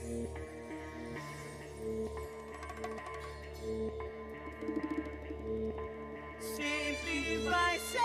Sempre vai ser.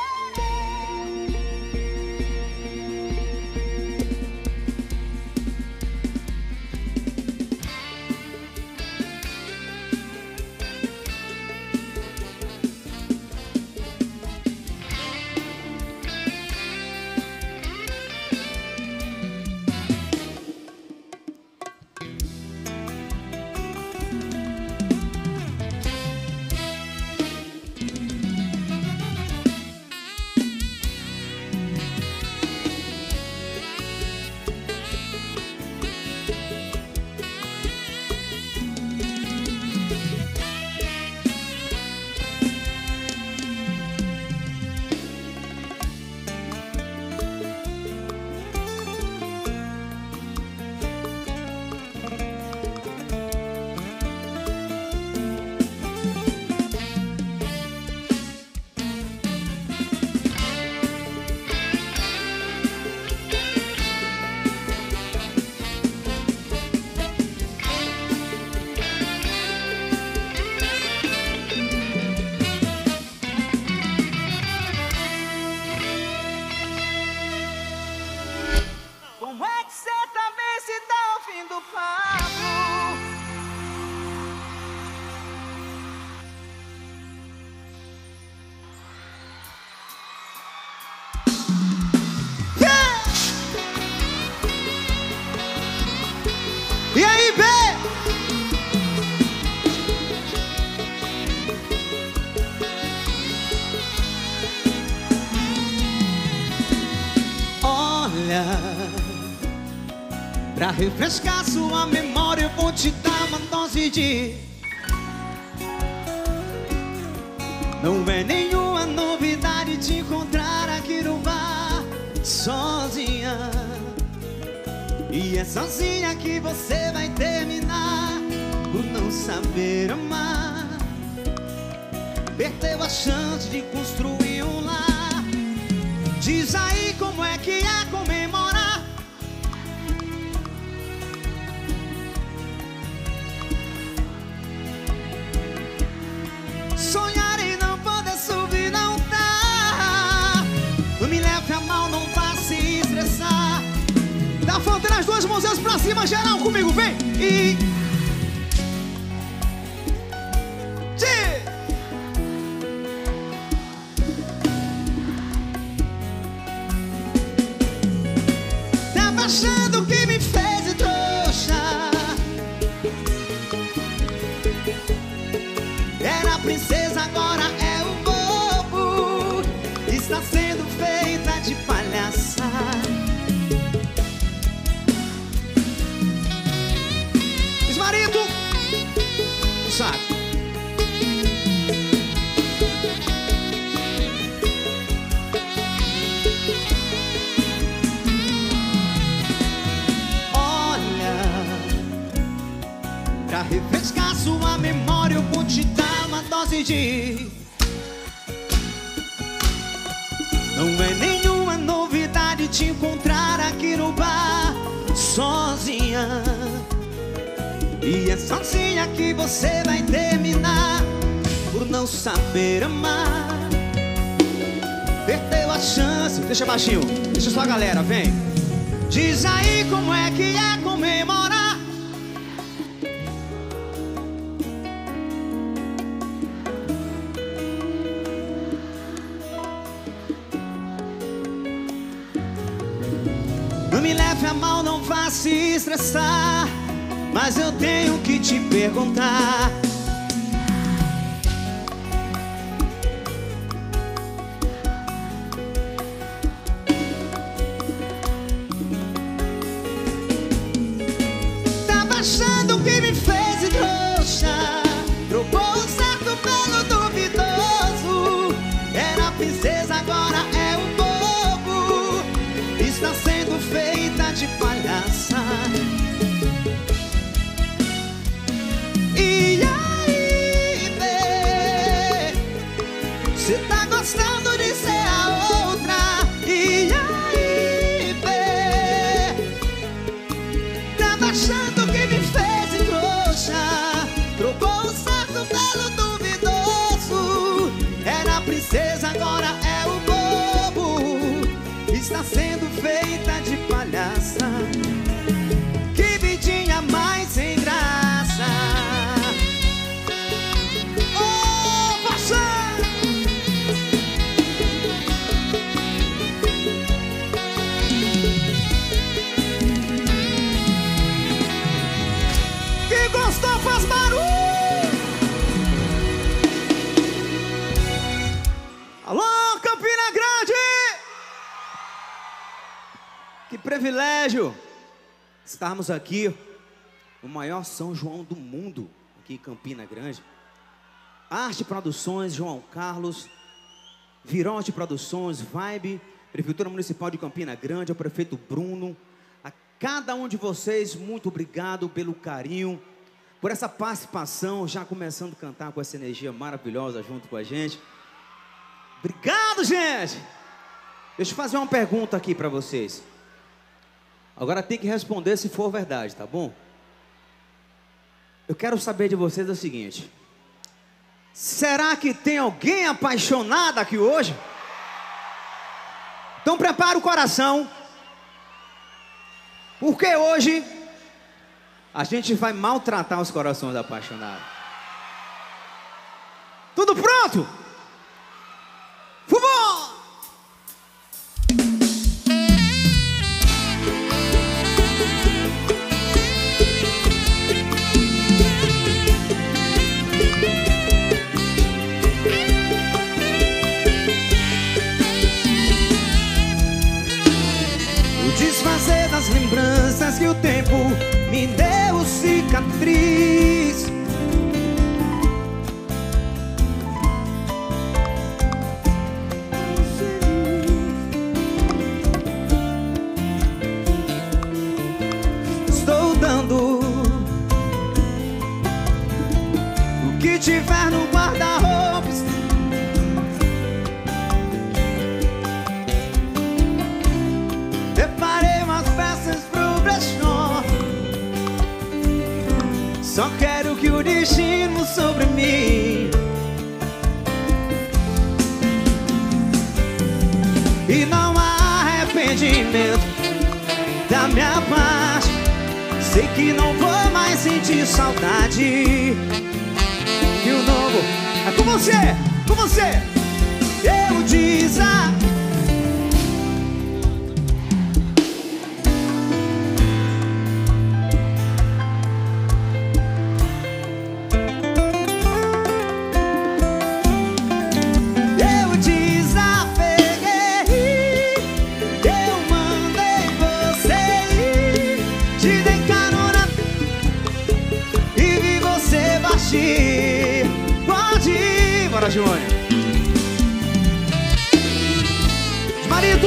Como é que cê também se tá ouvindo, Pablo? Yeah! E aí, B? Olha, pra refrescar sua memória, eu vou te dar uma dose de... Não é nenhuma novidade te encontrar aqui no bar sozinha. E é sozinha que você vai terminar por não saber amar. Perdeu a chance de construir um lar. Diz aí como é que é comemorar. Sonhar em não poder subir não dá. Não me leve a mal, não vá se estressar. Dá fronteira as duas mãozinhas pra cima, geral comigo, vem! E... Tava achando que me fez de trouxa. Era a princesa, agora é o bobo. Está sendo feita de palhaça. Esmarito, sabe? Pra refrescar sua memória, eu vou te dar uma dose de... Não é nenhuma novidade te encontrar aqui no bar sozinha. E é sozinha que você vai terminar por não saber amar. Perdeu a chance... Deixa baixinho, deixa só a galera, vem. Diz aí como é que é comemorar. Não me leve a mal, não vá se estressar, mas eu tenho que te perguntar. Tava achando que me fez de trouxa. Trocou o certo pelo duvidoso. Era a princesa, agora é o bobo. Está sendo feita de palhaça. E aí, bê, cê tá gostando de ser a outra. E aí, bê, tava achando que me privilégio estarmos aqui no maior São João do mundo, aqui em Campina Grande. Arte Produções, João Carlos, Virote Produções, Vibe, Prefeitura Municipal de Campina Grande, ao prefeito Bruno, a cada um de vocês, muito obrigado pelo carinho, por essa participação, já começando a cantar com essa energia maravilhosa junto com a gente. Obrigado, gente! Deixa eu fazer uma pergunta aqui para vocês. Agora tem que responder se for verdade, tá bom? Eu quero saber de vocês o seguinte: será que tem alguém apaixonado aqui hoje? Então prepara o coração, porque hoje a gente vai maltratar os corações apaixonados. Tudo pronto? Fubom! Desfazer das lembranças que o tempo me deu cicatriz. Estou dando o que tiver no guarda-roupa. Separei umas peças pro brechó. Só quero que o destino sobre mim. E não há arrependimento da minha parte. Sei que não vou mais sentir saudade. E o novo é com você, com você. Eu desafio. Pode ir, bora, Júnior. Marido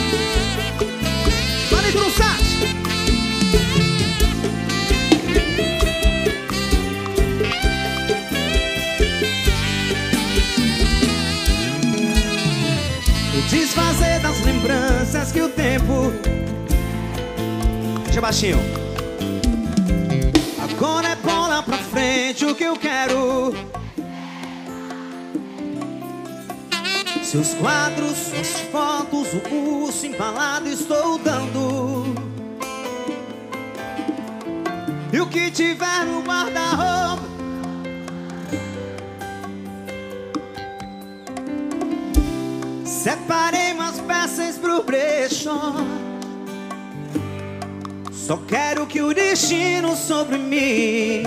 no sax. Desfazer das lembranças que o tempo. Deixa baixinho. Agora é bola pra frente o que eu quero. Seus quadros, suas fotos, o urso embalado estou dando. E o que tiver no guarda-roupa. Separei umas peças pro brechó. Só quero que o destino sobre mim.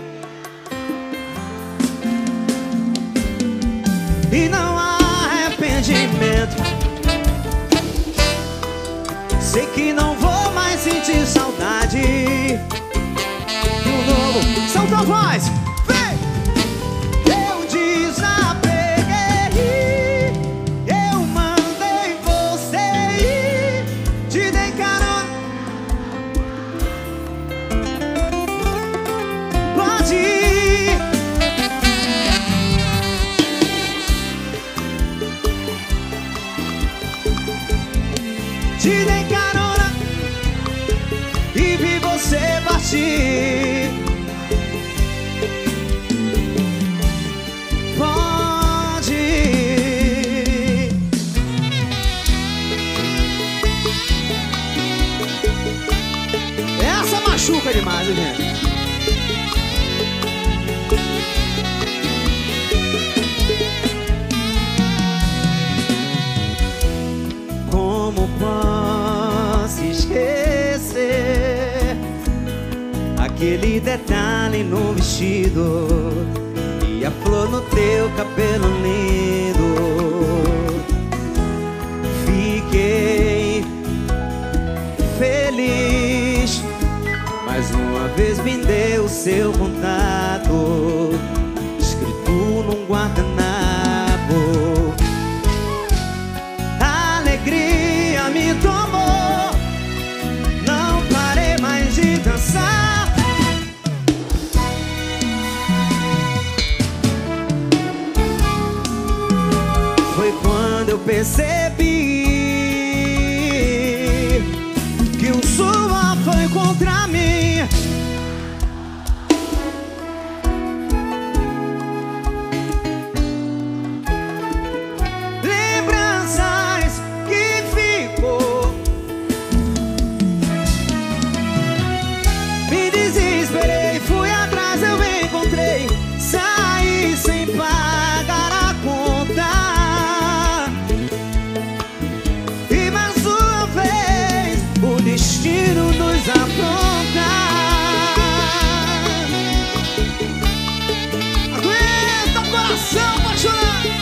E não há arrependimento. Sei que não vou mais sentir saudade. Do novo, solta a voz, vem! Eu desapeguei. Eu mandei você ir. Te dei carona. Pode ir. Te dei carona e vi você partir. Pode ir. Essa machuca demais, gente. Como posso esquecer aquele detalhe no vestido e a flor no teu cabelo lindo? Fiquei Mais uma vez me deu seu contato, escrito num guardanapo. A alegria me tomou, não parei mais de dançar. Foi quando eu percebi que o suor foi contra mim. Lembranças que ficou. Me desesperei, fui atrás, eu encontrei. Saí sem pagar a conta. E mais uma vez o destino nos afronta. Aguenta o coração apaixonado.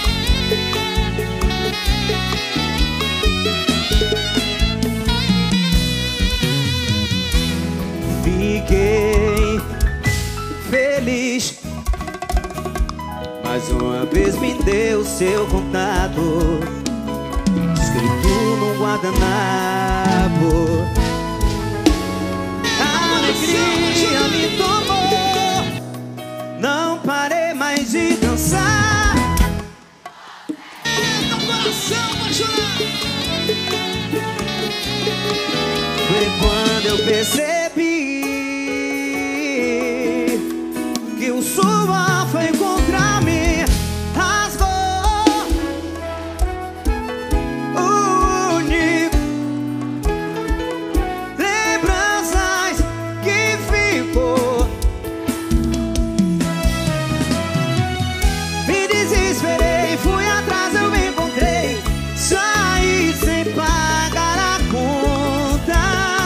Fiquei feliz. Mais uma vez me deu seu contato, escrito num guardanapo. A alegria me tomou, não parei mais de dançar. Meu coração apaixonado. Foi quando eu percebi que o suor foi contra mim. Rasgou o único lembranças que ficou. Me desesperei, fui atrás, eu encontrei. Saí sem pagar a conta.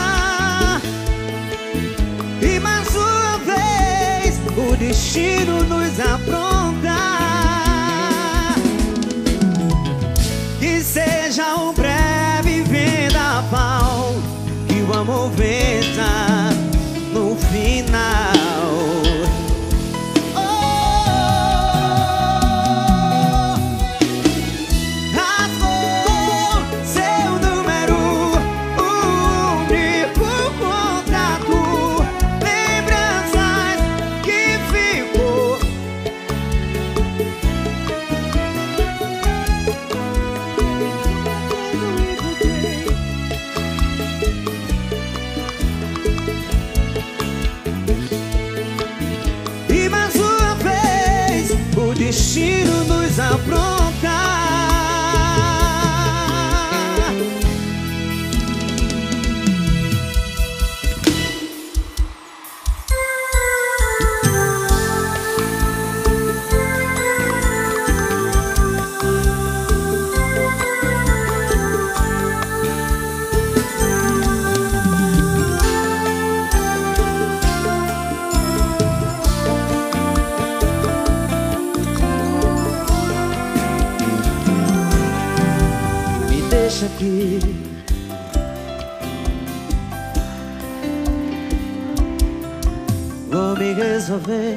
E mais uma vez o destino nos apronta. Que seja um breve vendaval, que o amor vença no final. Oh, rasgou seu número, único contato. Lembranças que ficou. E mais uma vez o destino nos apronta. Me deixa aqui, vou me resolver.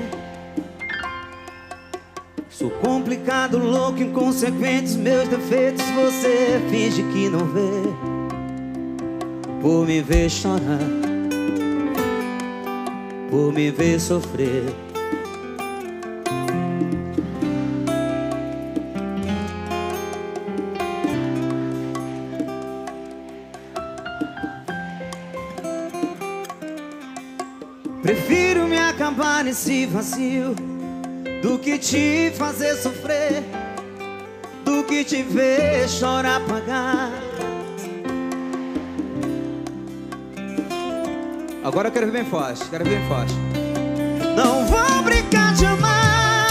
Sou complicado, louco, inconsequente. Os meus defeitos você finge que não vê. Por me ver chorar, por me ver sofrer. Prefiro me acabar nesse vazio do que te fazer sofrer, do que te ver chorar, pagar. Agora eu quero ver bem forte, quero ver bem forte. Não vou brincar de amar.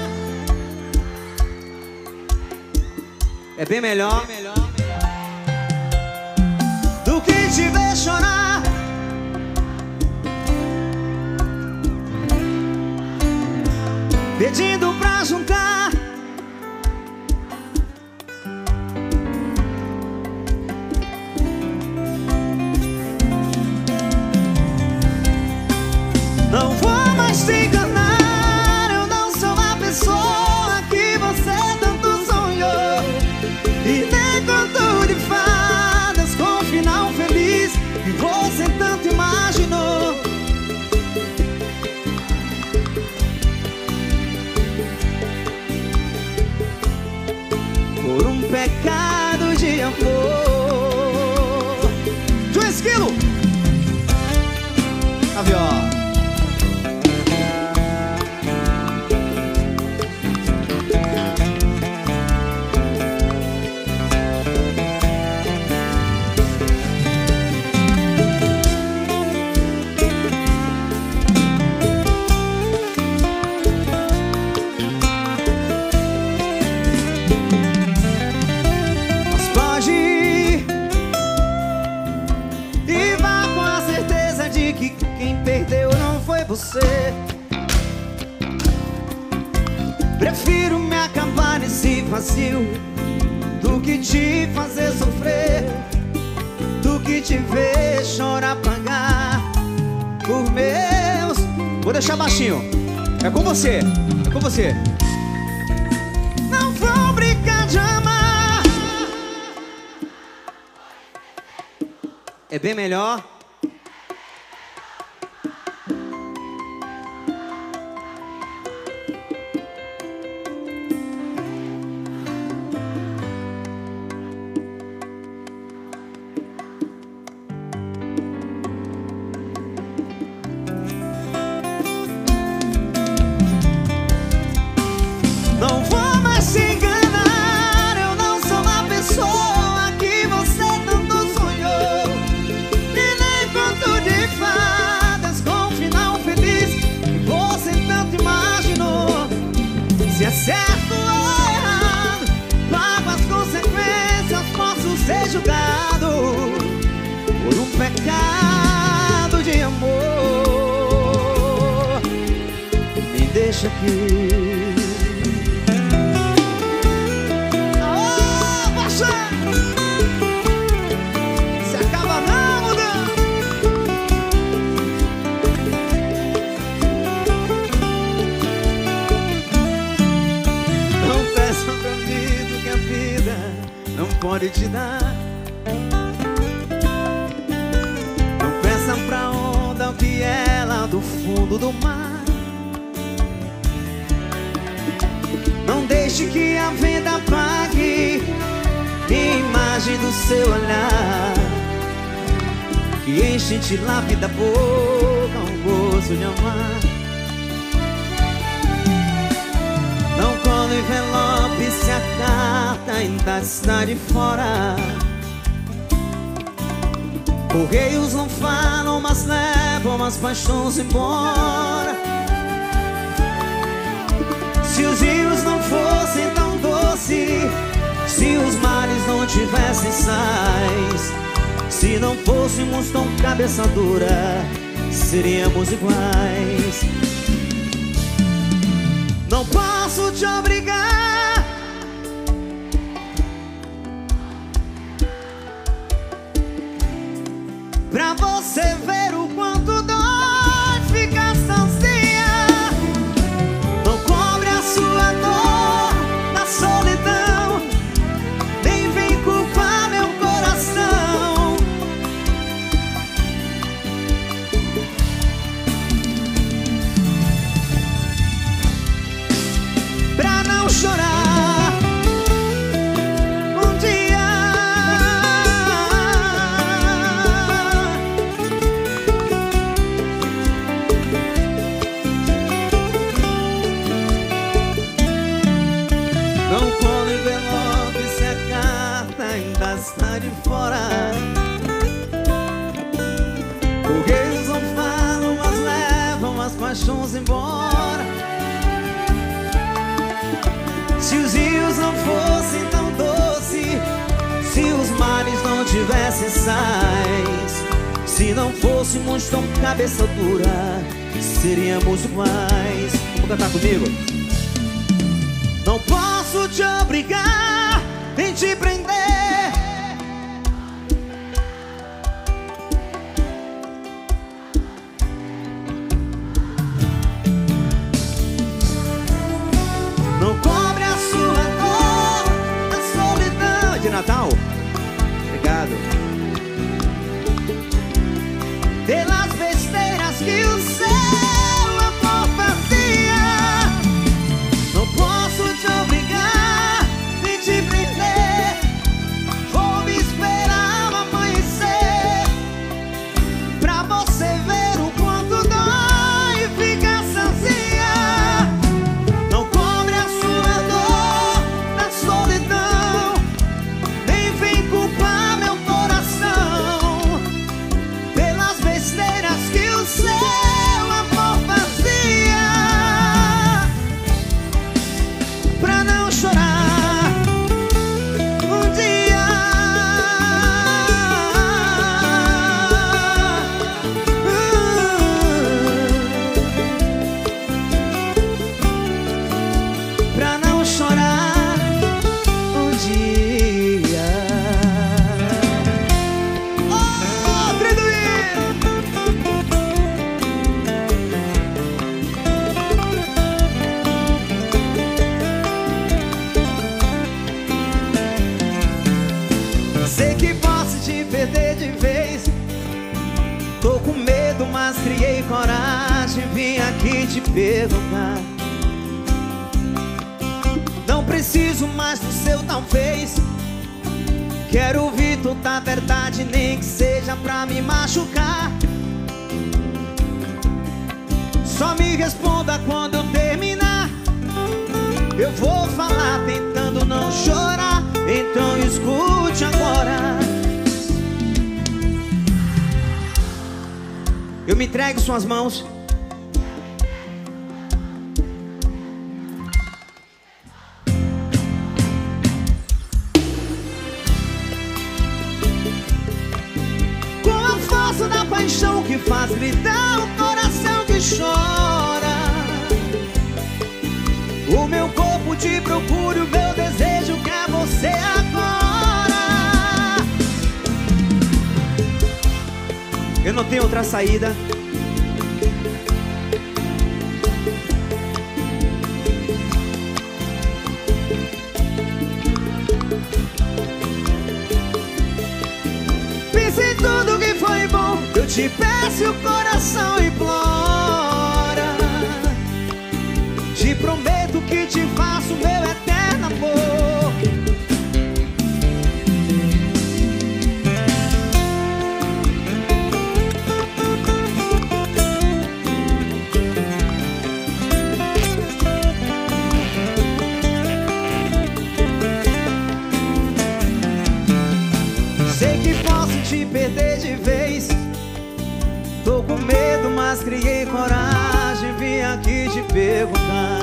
É bem melhor do que te ver chorar. Pedindo pra juntar. mais se enganar. Eu não sou a pessoa que você tanto sonhou, e nem conto de fadas com um final feliz que você tanto imaginou. Por um pecado de amor. De um esquilo. A viola. Mas pode ir e vá com a certeza de que quem perdeu não foi você. Prefiro me acabar nesse vazio do que te fazer sofrer, do que te ver chorar, pagar por meus. Vou deixar baixinho. É com você, é com você. Não vou brincar de amar. É bem melhor. Não vou mais se enganar. Eu não sou a pessoa que você tanto sonhou, e nem conto de fadas com um final feliz que você tanto imaginou. Se é certo ou errado, pago as consequências, posso ser julgado por um pecado de amor. Me deixa aqui. Se acaba não mudando. Não peça pra mim do que a vida não pode te dar. Não peça pra onda o que ela do fundo do mar. Não deixe que a venda pague imagem do seu olhar, que enche de lápis da boca um gosto de amar. Não cola envelope se a carta ainda está de fora. Correios não falam, mas levam as paixões embora. Se os rios não fossem tão doces, se os mares não tivessem sais, se não fôssemos tão cabeça dura, seríamos iguais. Não posso te obrigar pra você ver o quanto dói ficar sozinha. Não cobre a sua dor na solidão, nem vem culpar meu coração. Pra não chorar um dia. Não cola envelope se a carta ainda está de fora. Correios não falam, mas levam as paixões embora. Se os rios não fossem tão doces, se os mares não tivessem sais, se não fôssemos tão cabeça dura, seríamos iguais. Vamos cantar comigo? Não posso te obrigar nem te prender. mas criei coragem, vim aqui te perguntar. Não preciso mais do seu talvez. Quero ouvir toda a verdade, nem que seja pra me machucar. Só me responda quando eu terminar. Eu vou falar tentando não chorar, então escute agora. Eu me entrego em suas mãos. Com a força da paixão que faz gritar o coração que chora. O meu corpo te procura, o meu desejo quer você agora. Eu não tenho outra saída. Pense em tudo que foi bom, eu te peço e o coração implora. Te prometo que te faço meu eterno amor. Sei que posso te perder de vez. Tô com medo, mas criei coragem, vim aqui te perguntar.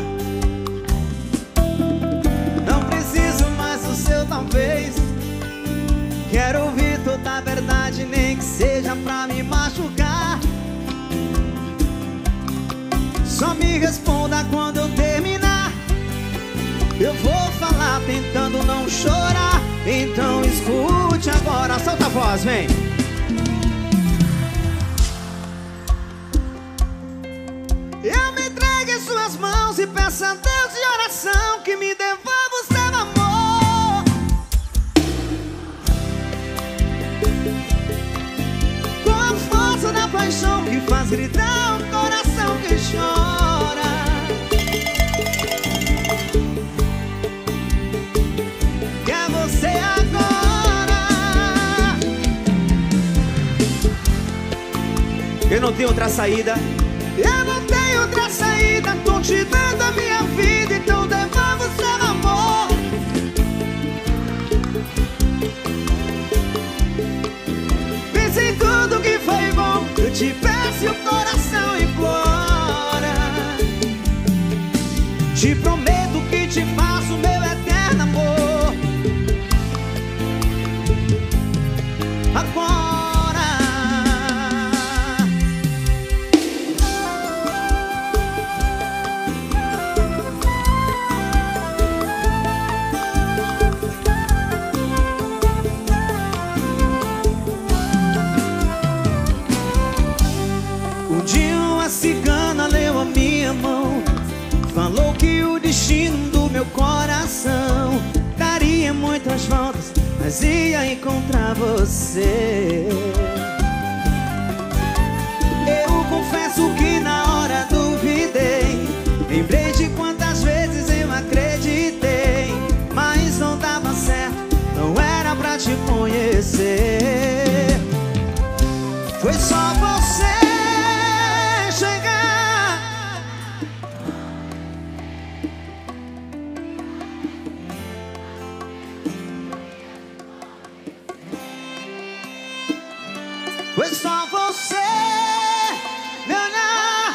Não preciso mais do seu talvez. Quero ouvir toda a verdade, nem que seja pra me machucar. Só me responda quando eu terminar. Eu vou falar tentando não chorar, então escute agora. Solta a voz, vem. Eu me entrego em suas mãos e peço a Deus de oração que me devolva o seu amor. Com a força da paixão que faz gritar o coração que chora. Quer você agora. Eu não tenho outra saída. Eu não tenho outra saída, tô te dando a minha vida, então devolva o seu amor. Pense em tudo que foi bom, eu te peço e o coração implora. Te prometo que te faço meu eterno amor. Agora. Um dia uma cigana leu a minha mão, falou que o destino do meu coração daria muitas voltas, mas ia encontrar você. Eu confesso que na hora duvidei, lembrei de quantas vezes eu acreditei, mas não dava certo, não era pra te conhecer. Foi só você chegar. Foi só você me olhar.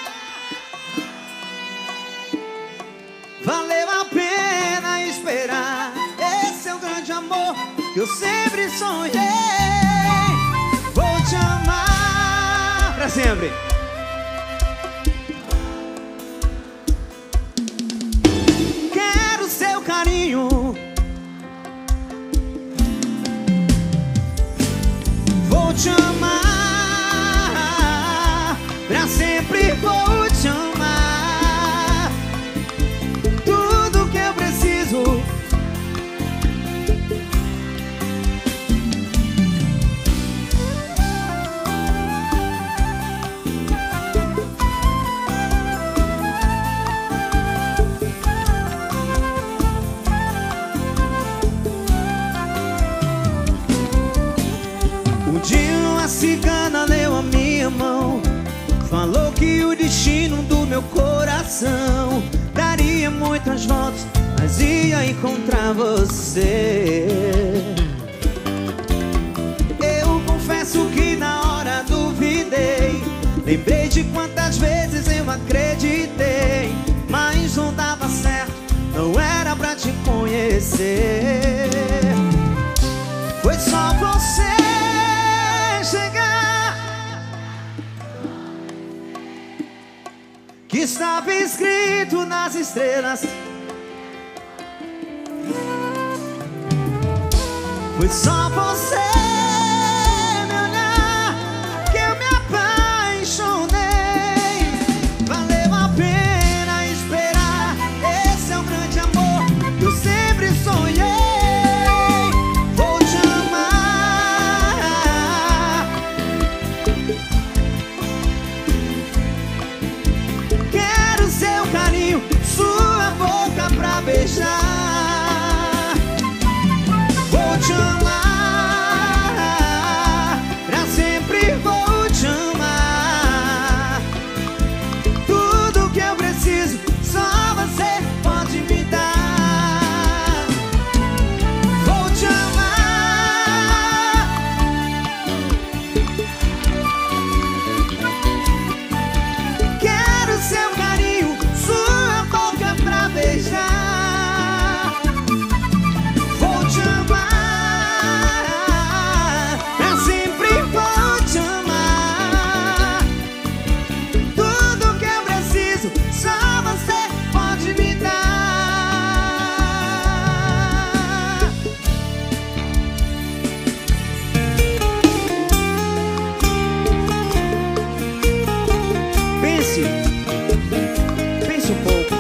Valeu a pena esperar. Esse é o grande amor que eu sempre sonhei. Vou te amar pra sempre. Quero seu carinho. Vou te amar pra sempre. Vou te amar. Tudo que eu preciso. o destino do meu coração. Daria muitas voltas, mas ia encontrar você. Eu confesso que na hora duvidei. Lembrei de quantas vezes eu acreditei, mas não dava certo, não era pra te conhecer. Foi só você chegar que estava escrito nas estrelas. Foi só você me olhar que eu me apaixonei. Valeu a pena esperar. Esse é o grande amor que eu sempre sonhei. Vou te amar. Quero seu carinho, sua boca pra beijar. Vou te amar, pra sempre vou te amar. Tudo que eu preciso, só você pode me dar. Vou te amar. Quero seu carinho, sua boca pra beijar. Vou te amar, pra sempre vou te amar. Tudo que eu preciso, só você pode me dar. Pense um pouco.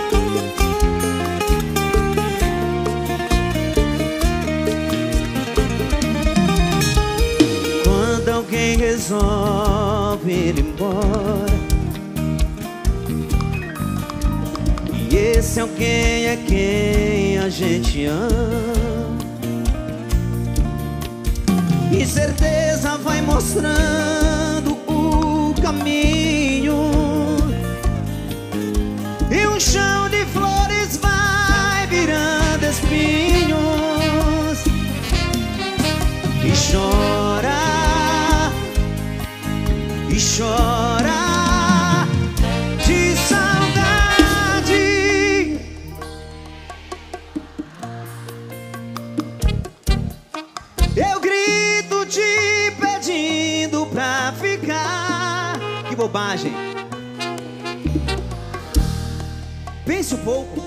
Quando alguém resolve ir embora, e esse alguém é quem a gente ama, e certeza vai mostrando o caminho, e um chão de flores vai virando espinhos. E chora, e chora de saudade. Eu grito te pedindo pra ficar. Que bobagem. Pense um pouco.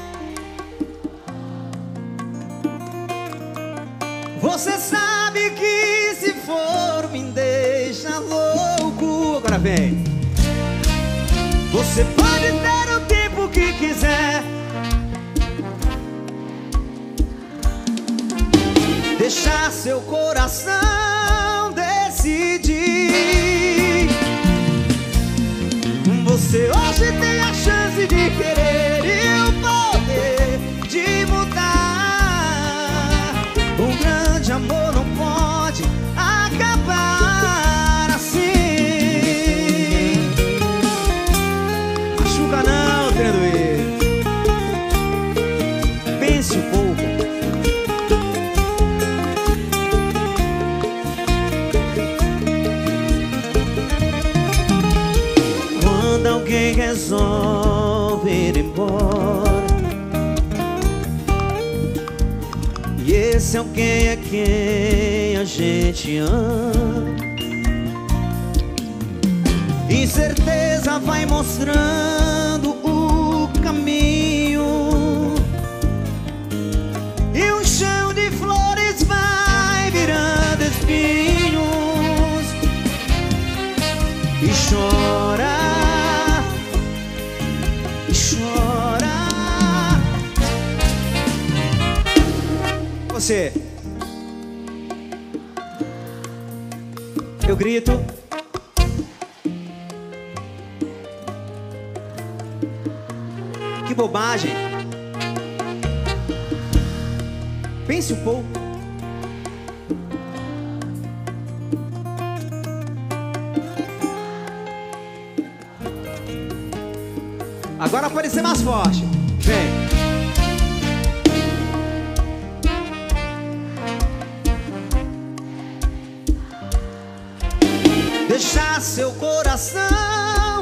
Você sabe que se for me deixa louco. Agora vem. Você pode ter o tempo que quiser, deixar seu coração decidir. Você hoje tem a chance de querer e o poder de mudar. Um grande amor não pode acabar assim. Machuca não, querendo ir. Pense um pouco. Quando alguém resolve ir embora, e esse alguém é quem a gente ama, incerteza vai mostrando o caminho, e um chão de flores vai virando espinhos. E chora, e chora. Você, eu grito. Que bobagem. Pense um pouco. Agora pode ser mais forte. Vem. Deixar seu coração.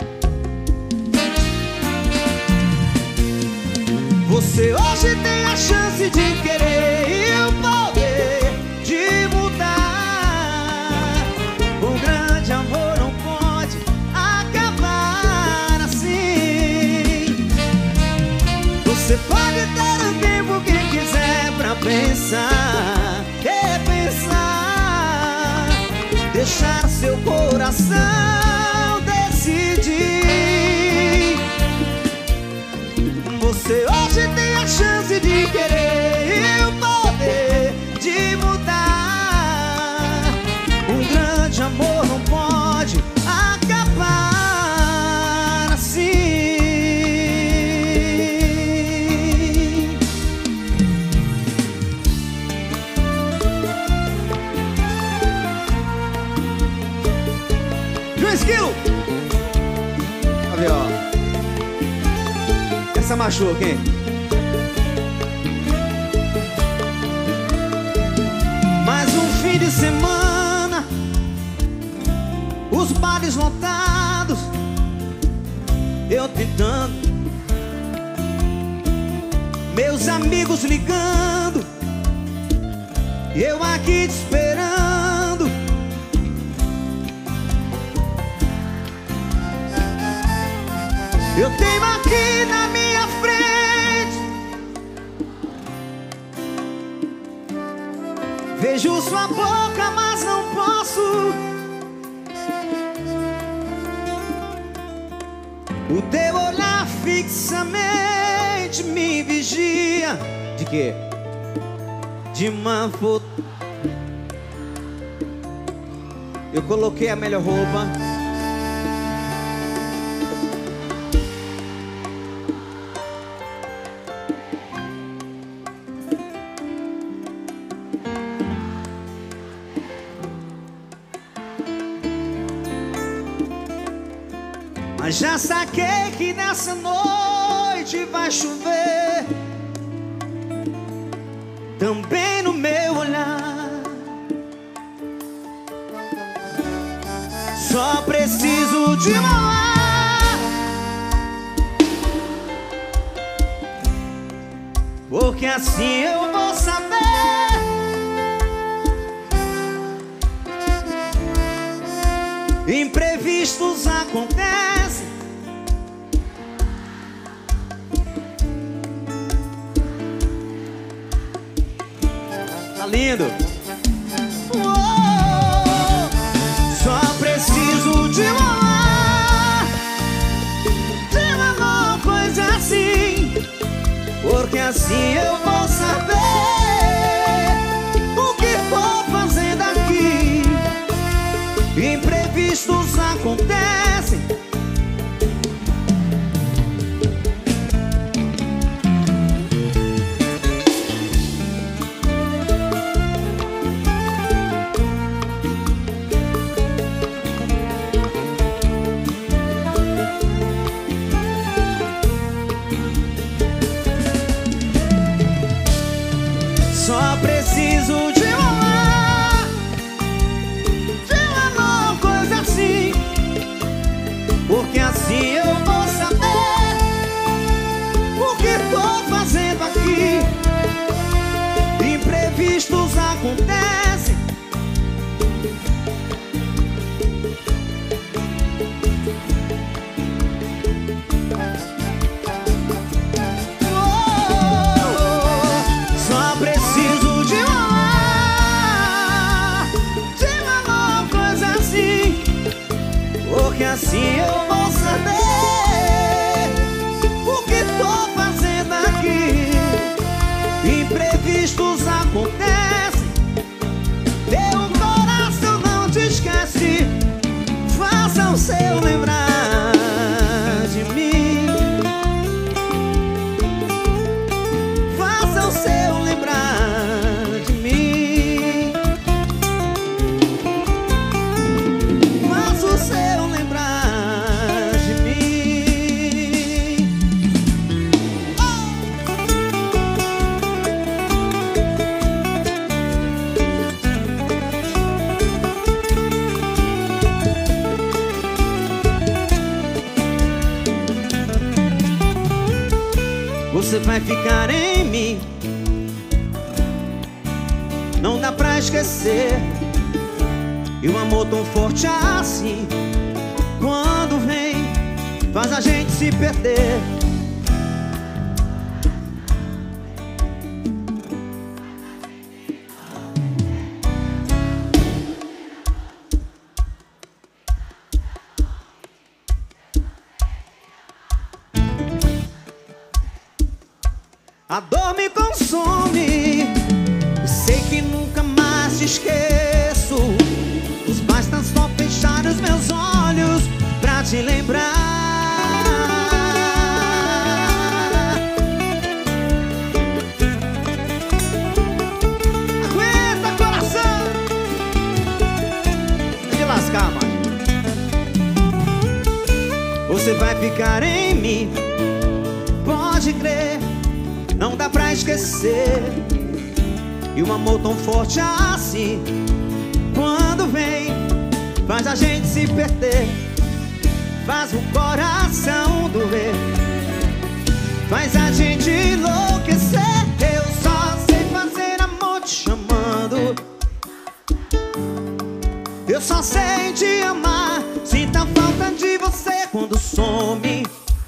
Você hoje tem a chance de querer e o poder de mudar. Um grande amor não pode acabar assim. Você pode ter o tempo que quiser pra pensar, repensar, deixar seu coração decidir. Você hoje tem a chance de querer e o poder de mudar. Um grande amor não pode acabar assim. João Esquilo! Olha ver, ó. Essa machuca, hein? Mais um fim de semana, os bares lotados, eu tentando, meus amigos ligando, eu aqui te esperando. Eu tenho aqui na minha frente, vejo sua boca, mas não posso. O teu olhar fixamente me vigia. De quê? De uma foto. Eu coloquei a melhor roupa. Mas já saquei que nessa noite vai chover, também no meu olhar. Só preciso de um olhar, porque assim eu vou saber. Imprevistos acontecem, tá lindo. Só preciso de um olhar, de uma coisa assim, porque assim eu vou saber o que tô fazendo aqui. Imprevistos acontecem, só preciso de um olhar, de uma coisa assim, porque assim eu vou saber o que tô fazendo aqui. Imprevistos acontecem, só preciso de um olhar, de uma coisa assim, porque assim eu vou saber o que tô fazendo aqui. Imprevistos acontecem, teu coração não te esquece. Faça o seu lembrar de mim, faça o seu lembrar de mim, faça o seu lembrar Você vai ficar em mim, não dá pra esquecer. E um amor tão forte assim, quando vem, faz a gente se perder. A dor me consome, sei que nunca mais te esqueço. Os basta só fechar os meus olhos pra te lembrar. Aguenta, coração! Tem de lascar, mano. Você vai ficar em mim, pode crer, não dá pra esquecer. E um amor tão forte assim, quando vem, faz a gente se perder. Faz o coração doer, faz a gente enlouquecer. Eu só sei fazer amor te chamando, eu só sei te amar. Sinto a falta de você quando some.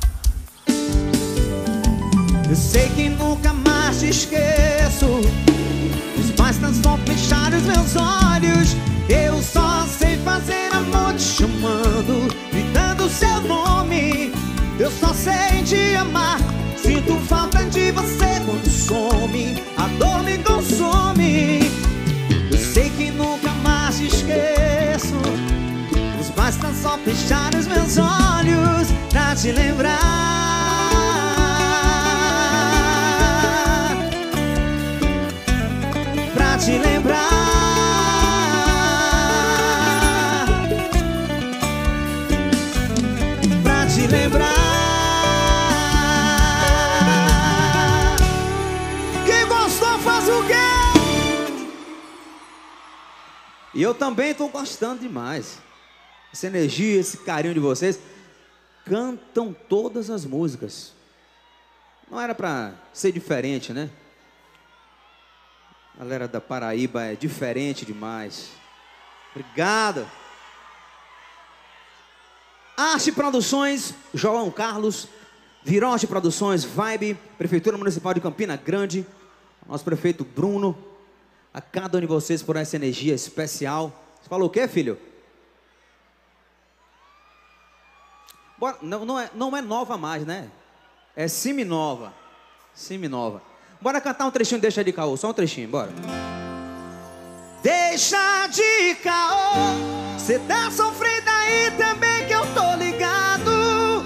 Eu sei que nunca mais te esqueço. Os basta só fechar os meus olhos. Eu só sei fazer amor te chamando, gritando seu nome. Eu só sei te amar. Sinto falta de você quando some. A dor me consome. Eu sei que nunca mais te esqueço. Os basta só fechar os meus olhos pra te lembrar. Pra te lembrar, pra te lembrar. Quem gostou faz o quê? E eu também tô gostando demais. Essa energia, esse carinho de vocês. Cantam todas as músicas. Não era pra ser diferente, né? A galera da Paraíba é diferente demais. Obrigado. Arte Produções, João Carlos. Virote Produções, Vibe. Prefeitura Municipal de Campina Grande. Nosso prefeito Bruno. A cada um de vocês por essa energia especial. Você falou o quê, filho? Bora, não é nova mais, né? É semi-nova. Semi-nova. Bora cantar um trechinho, deixa de caô, só um trechinho, bora. Deixa de caô, cê tá sofrendo aí também que eu tô ligado.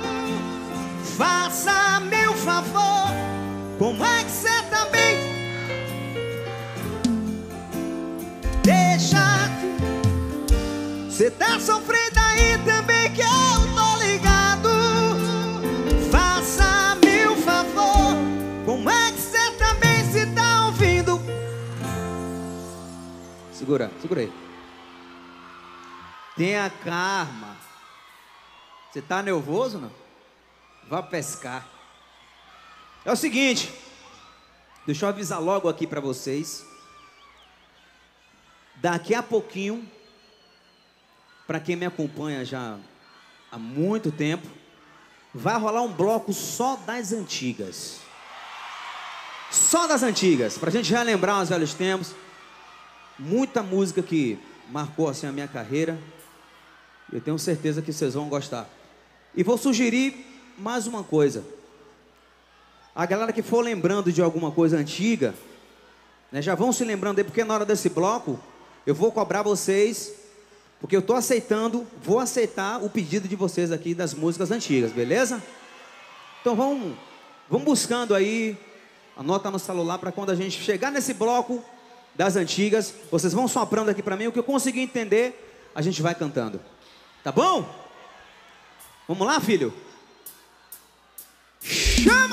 Faça meu favor, como é que cê tá bem? Deixa, cê tá sofrendo aí também que eu tô ligado. Faça meu favor, como é que cê também se tá ouvindo? Segura aí. Tenha calma. Você tá nervoso, não? Vá pescar. É o seguinte, deixa eu avisar logo aqui pra vocês. Daqui a pouquinho, pra quem me acompanha já há muito tempo, vai rolar um bloco só das antigas. Só das antigas, pra gente relembrar os velhos tempos. Muita música que marcou assim a minha carreira. Eu tenho certeza que vocês vão gostar. E vou sugerir mais uma coisa. A galera que for lembrando de alguma coisa antiga, né, já vão se lembrando aí, porque na hora desse bloco eu vou cobrar vocês, porque eu tô aceitando, vou aceitar o pedido de vocês aqui das músicas antigas, beleza? Então vamos buscando aí, anota no celular para quando a gente chegar nesse bloco das antigas, vocês vão soprando aqui para mim, o que eu conseguir entender, a gente vai cantando. Tá bom? Vamos lá, filho? Chama!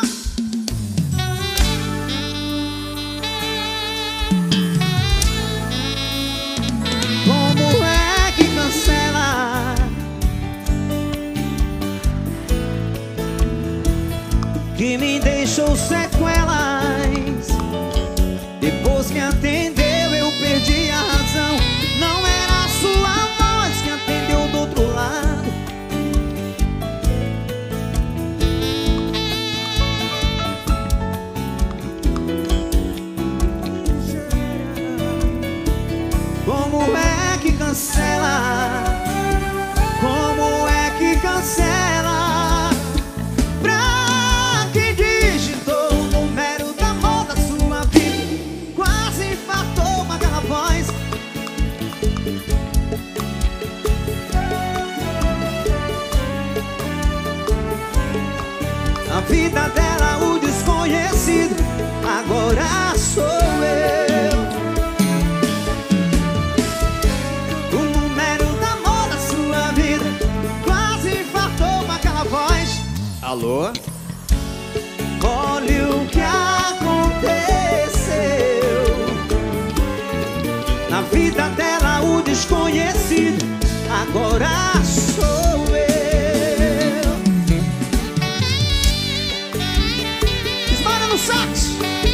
Como é que cancela? que me deixou sequelas. Depois que atendeu eu perdi a razão. Não era a sua voz que atendeu do outro lado. Como é que cancela? Como é que cancela? Pra quem digitou o número da mão da sua vida, quase infartou uma aquela voz. A vida dela, o desconhecido, agora sou eu. O número da mão da sua vida, quase infartou uma aquela voz. Alô? Olha o que aconteceu. Na vida dela, o desconhecido, agora sou eu. Esmara no sax.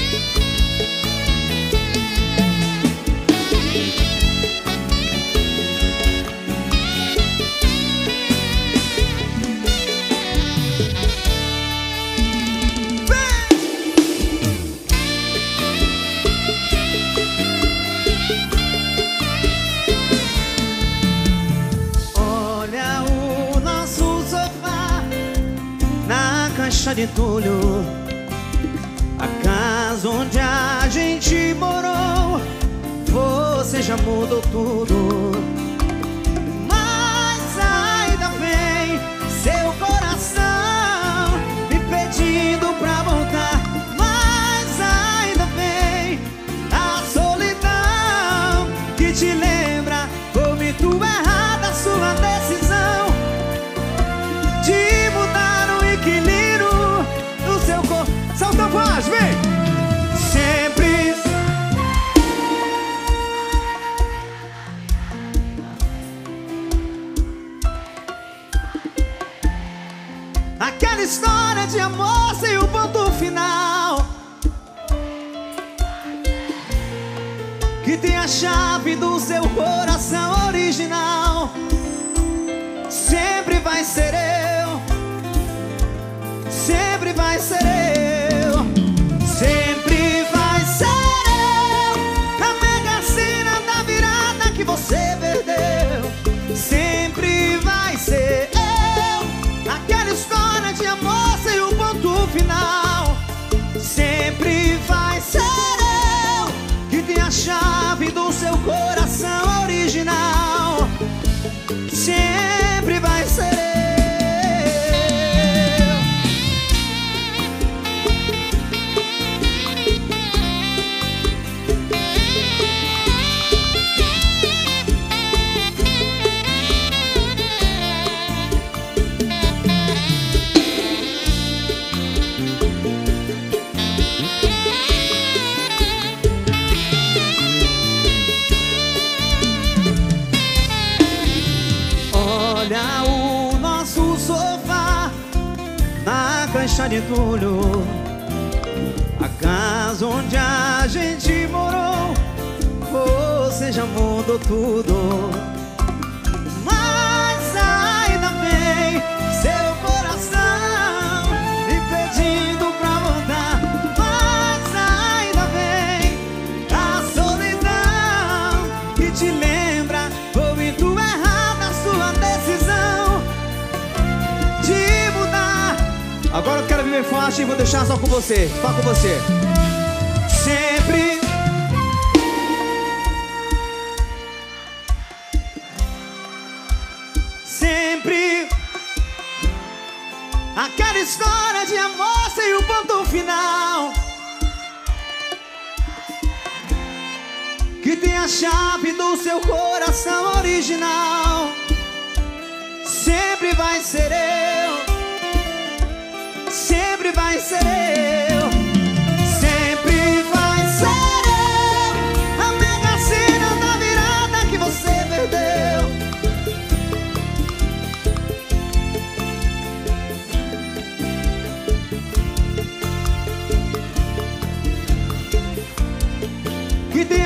Olha o nosso sofá na caixa de entulho, a casa onde a gente morou. Você já mudou tudo, mas ainda vem seu coração me pedindo pra voltar. Mas ainda vem a solidão que te lembra. Foi muito errada a sua decisão de mudar o equilíbrio do seu corpo. Solta a voz, vem! Sempre. Aquela história de amor sem o ponto final, que tem a chave do seu coração original. Sempre vai ser eu, sempre vai ser eu, sempre vai ser eu. A mega sena da virada que você perdeu, sempre vai ser eu. Aquela história de amor sem o ponto final, sempre vai ser eu, que tem a chave do seu coração original. Sempre vai ser eu. Olha o nosso sofá na caixa de entulho, a casa onde a gente morou. Você já mudou tudo, mas ainda vem seu coração me pedindo pra voltar. Mas ainda vem a solidão que te lembra. Foi muito errada a sua decisão de mudar. Agora eu quero viver forte e vou deixar só com você, só com você. Sempre. Sempre. Aquela história de amor sem o ponto final, que tem a chave do seu coração original. Sempre vai ser eu, sempre vai ser eu, sempre vai ser eu. A mega sena da virada que você perdeu,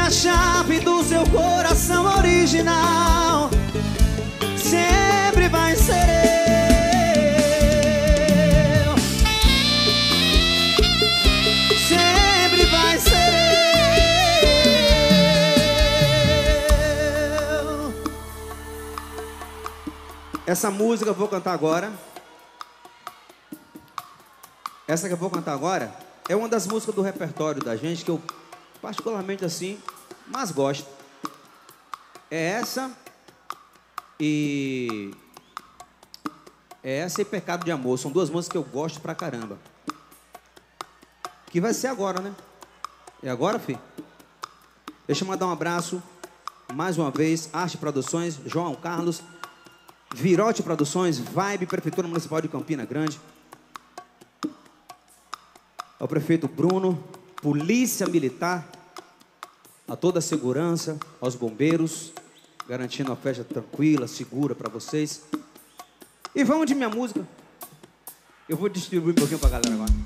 a chave do seu coração original sempre vai ser eu. Sempre vai ser eu. Essa música eu vou cantar agora. Essa que eu vou cantar agora é uma das músicas do repertório da gente que eu particularmente assim mais gosto. É essa e Pecado de Amor. São duas músicas que eu gosto pra caramba. Que vai ser agora, né? É agora, fi? Deixa eu mandar um abraço mais uma vez, Arte Produções, João Carlos, Virote Produções, Vibe, Prefeitura Municipal de Campina Grande, ao prefeito Bruno, Polícia Militar, a toda a segurança, aos bombeiros, garantindo uma festa tranquila, segura para vocês. E vamos de minha música. Eu vou distribuir um pouquinho pra galera agora.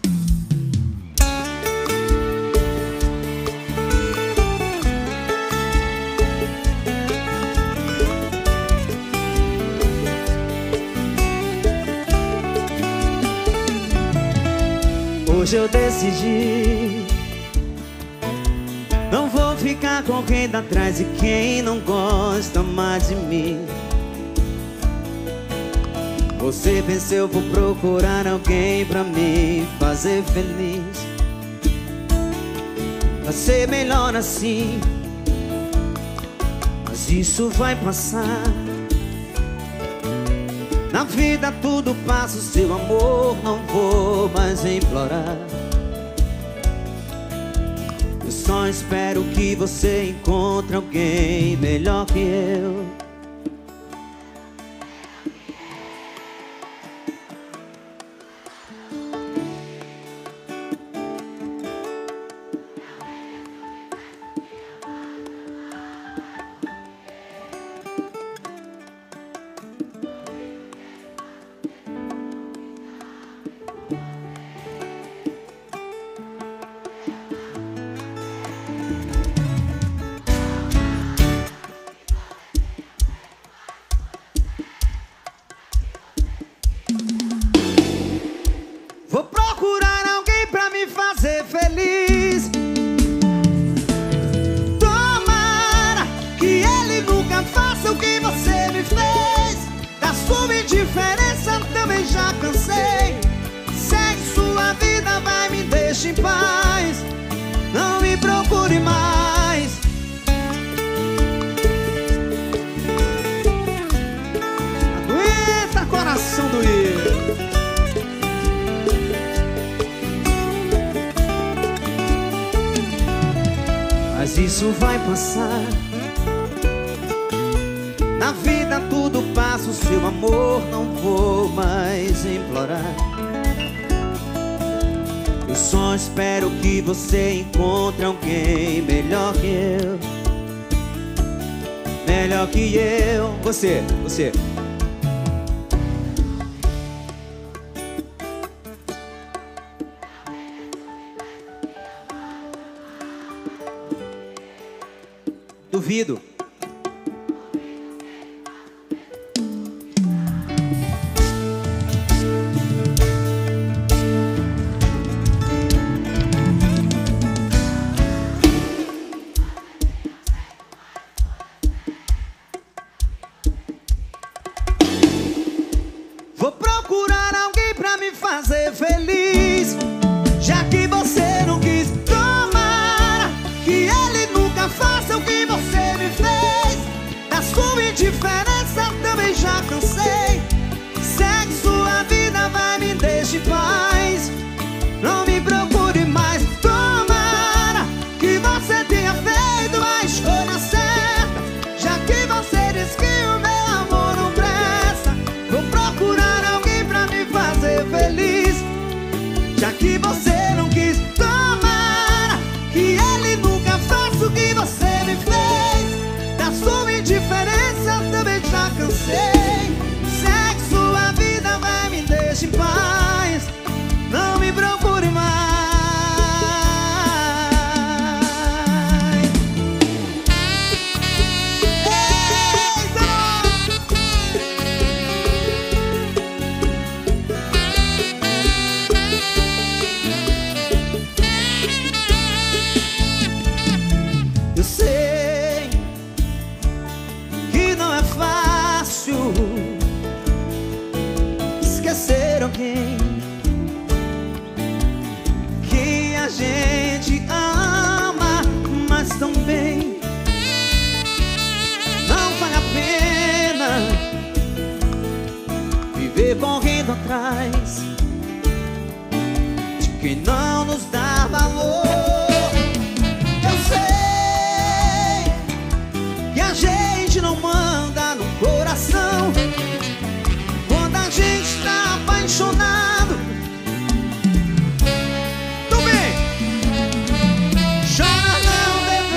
Hoje eu decidi, não vou ficar correndo atrás de quem não gosta mais de mim. Você venceu, vou procurar alguém pra me fazer feliz. Vai ser melhor assim, mas isso vai passar. Na vida tudo passa, o seu amor não vou mais implorar. Eu só espero que você encontre alguém melhor que eu. Vou procurar alguém pra me fazer feliz. Tomara que ele nunca faça o que você me fez. Da sua indiferença também já cansei. Segue sua vida, vai, me deixa em paz. Não me procure mais. Aguenta, coração doído. Mas isso vai passar. Na vida tudo passa, o seu amor não vou mais implorar. Eu só espero que você encontre alguém melhor que eu. Melhor que eu. Você. Duvido. Vou procurar alguém pra me fazer feliz. Já que você não quis, tomara que ele nunca faça o que você me fez. alguém que a gente ama, mas também não vale a pena viver correndo atrás de quem não nos dá valor. Eu sei que a gente não manda no coração quando a gente está apaixonado. Tudo bem, chora não,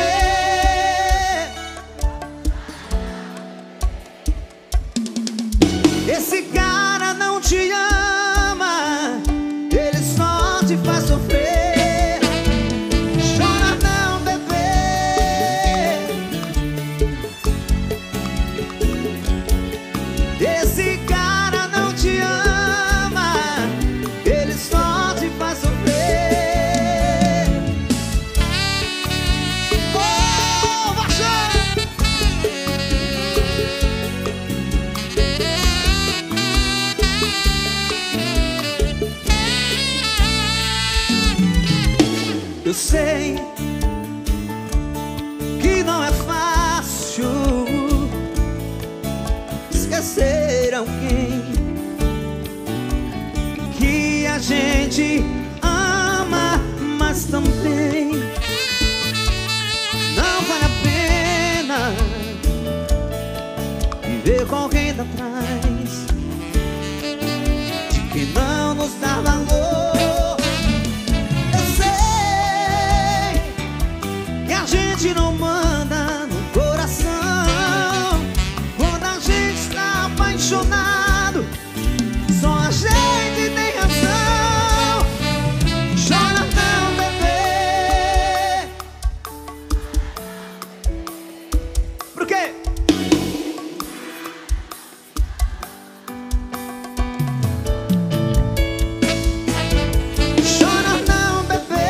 bebê. Esse cara não te ama, ele só te faz sofrer. Chora não, bebê. Esse cara não te ama, ele só te faz sofrer. Oh, baixando! Eu sei que não é fácil esquecer alguém que a gente ama, mas também não vale a pena viver correndo atrás de quem não nos dá valor. A gente não manda no coração quando a gente está apaixonado. Só a gente tem razão. Chora não, bebê. Por quê? Chora não, bebê.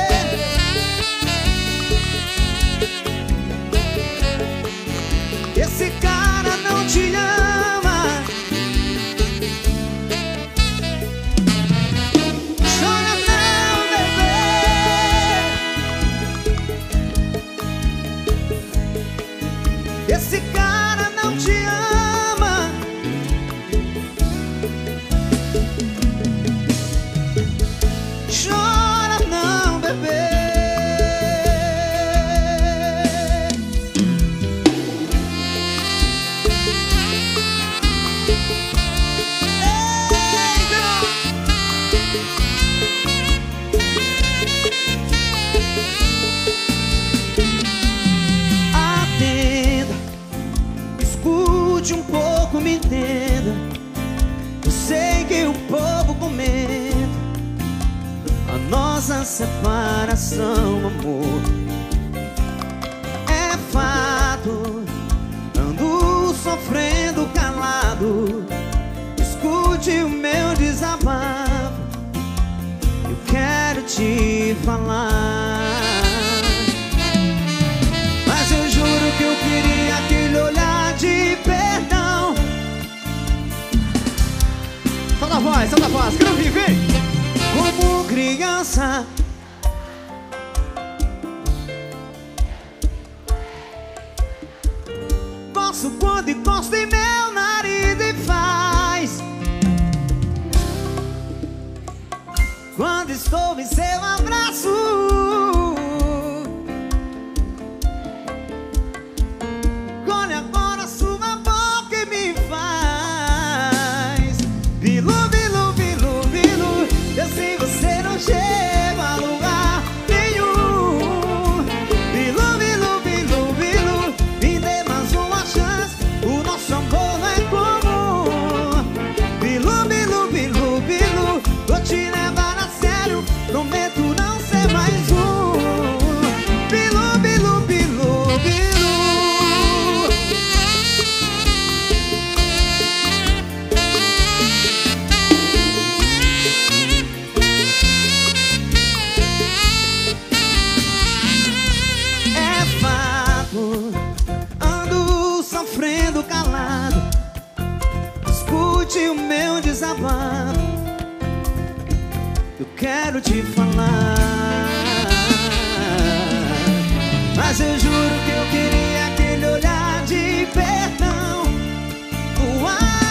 Esse cara não te ama. Chora não, bebê. Esse cara não te ama. Chora não, bebê. Atenda, escute um pouco, me entenda. Eu sei que o povo comenta a nossa separação, amor. É fato, ando sofrendo calado. Escute o meu desabafo, eu quero te falar. Mas eu juro que eu queria aquele olhar de perdão. Solta a voz, quero viver como criança. Gosto quando encosta em meu nariz e faz. Quando estou em seu abraço, olha agora sua boca e me faz. Bilu, bilu, bilu, bilu. Eu sei você não chega a lugar nenhum. Bilu, bilu, bilu, bilu. Me dê mais uma chance, o nosso amor não é comum. Bilu, bilu, bilu, bilu. Vou te levar a sério, prometo não ser mais um. eu quero te falar. Mas eu juro que eu queria aquele olhar de perdão no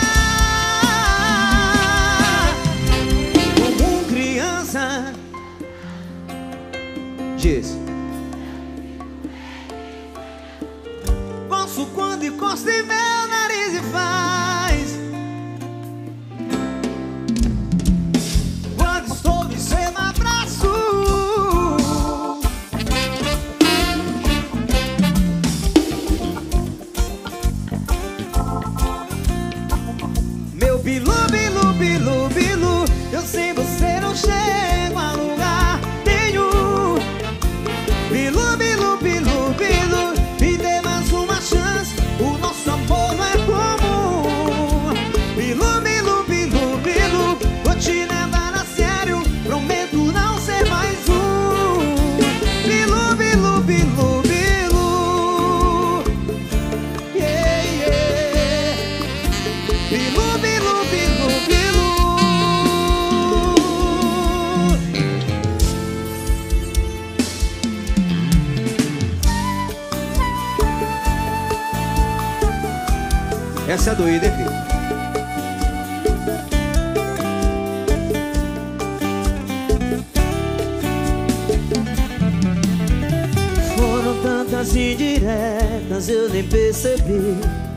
ar. Como criança diz: gosto quando encosta em meu nariz e faz. Quando estou em seu abraço, meu bilu, bilu, bilu, bilu, eu sem você não chego a lugar nenhum. Bilu, bilu, bilu, bilu, me dê mais uma chance, o nosso amor não é comum. Bilu, bilu, bilu, bilu, vou te levar a sério, prometo não ser mais um. Bilu, bilu, bilu, bilu, yeah, yeah. Bilu, bilu, bilu, bilu. Essa é doída, hein, filho? Foram tantas indiretas, eu nem percebi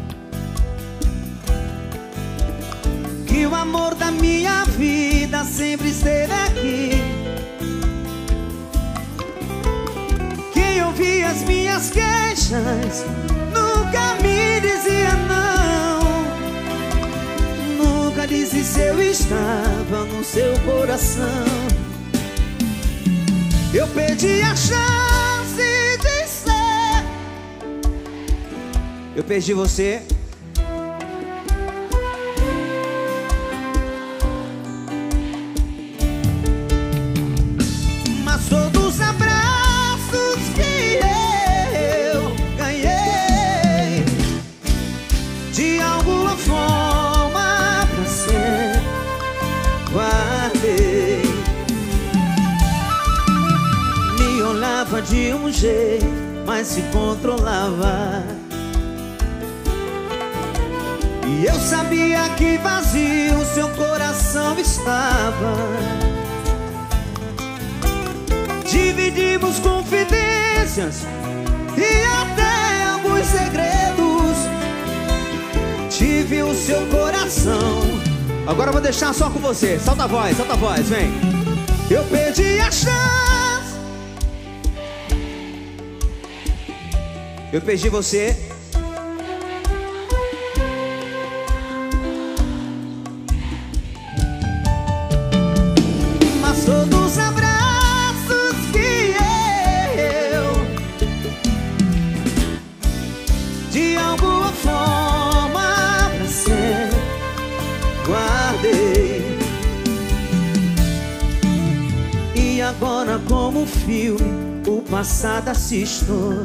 que o amor da minha vida sempre esteve aqui. Quem ouvia as minhas queixas nunca me dizia não. Nunca disse se eu estava no seu coração. Eu perdi a chance de ser. Eu perdi você. Mas todos os abraços que eu ganhei, de alguma forma pra sempre guardei. Me olhava de um jeito, mas se controlava. E eu sabia que vazio seu coração estava. Dividimos confidências e até alguns segredos. Tive o seu coração. Agora eu vou deixar só com você. Solta a voz, vem. Eu perdi a chance. Eu perdi você. Mas todos os abraços que eu, de alguma forma pra sempre guardei. E agora como um filme o passado assisto.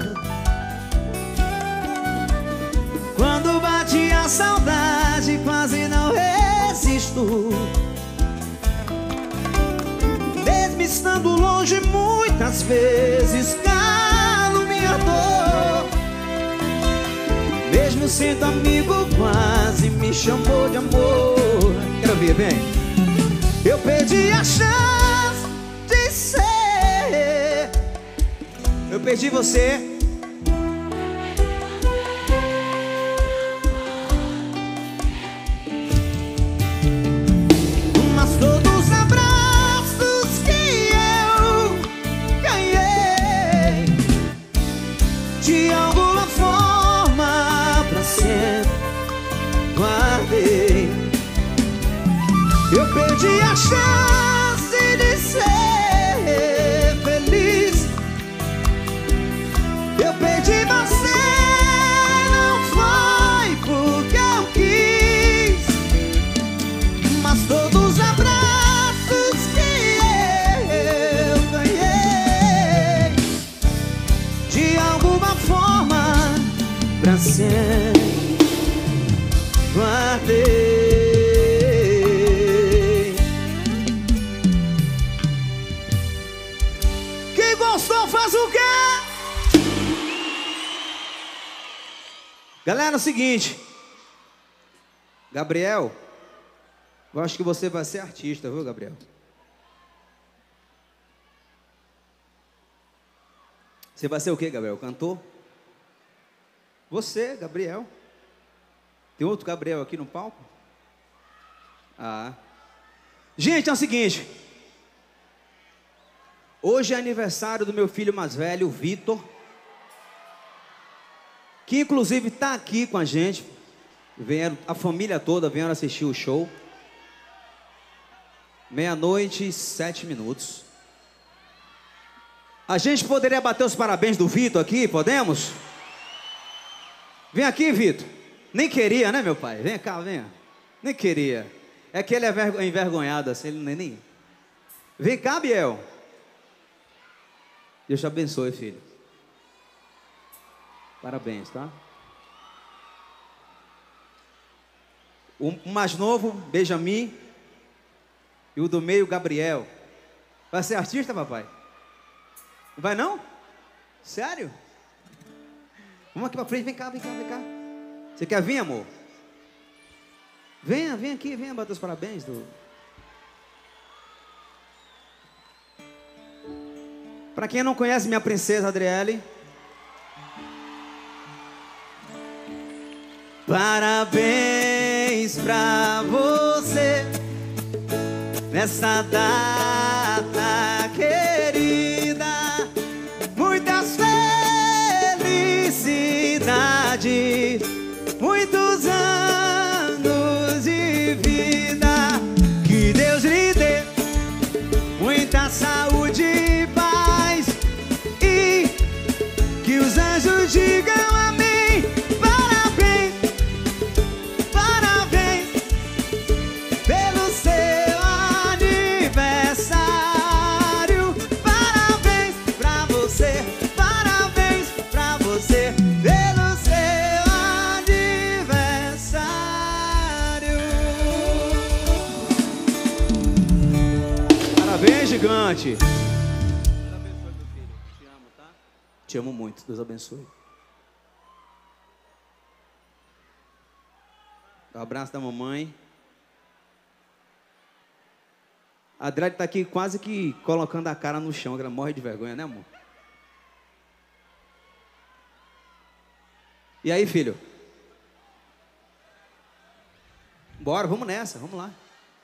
Quando bate a saudade quase não resisto. Mesmo estando longe muitas vezes calo minha dor. Mesmo sendo amigo quase me chamou de amor. Quero ouvir, vem. Eu perdi a chance de ser. Eu perdi você. Mas todos os abraços que eu ganhei, de alguma forma pra sempre guardei. Eu perdi a chance de ser feliz. Eu perdi você, não foi porque eu quis. Mas todos os abraços que eu ganhei, de alguma forma pra sempre guardei. Galera, é o seguinte. Gabriel, eu acho que você vai ser artista, viu, Gabriel? Você vai ser o quê, Gabriel? Cantor? Você, Gabriel. Tem outro Gabriel aqui no palco? Ah. Gente, é o seguinte. Hoje é aniversário do meu filho mais velho, o Vitor, que inclusive está aqui com a gente. Vieram, a família toda vieram assistir o show. 00:07. A gente poderia bater os parabéns do Vitor aqui, podemos? Vem aqui, Vitor. Nem queria, né, meu pai? Vem cá, venha. Nem queria. É que ele é envergonhado assim, ele nem... Vem cá, Biel. Deus te abençoe, filho. Parabéns, tá? O mais novo, Benjamin. E o do meio, Gabriel. Vai ser artista, papai? Vai não? Sério? Vamos aqui pra frente, vem cá, vem cá, vem cá. Você quer vir, amor? Venha, vem aqui, venha bater os parabéns do... Pra quem não conhece minha princesa Adriele, parabéns pra você nessa data querida. Muitas felicidades, muitos anos de vida. Que Deus lhe dê muita saúde e paz, e que os anjos digam amém. Parabéns, parabéns pelo seu aniversário. Parabéns pra você pelo seu aniversário. Parabéns, gigante. Deus abençoe, meu filho. Te amo, tá? Te amo muito. Deus abençoe. Dá um abraço da mamãe. A Adriele tá aqui quase que colocando a cara no chão, que ela morre de vergonha, né, amor? E aí, filho? Bora, vamos nessa, vamos lá.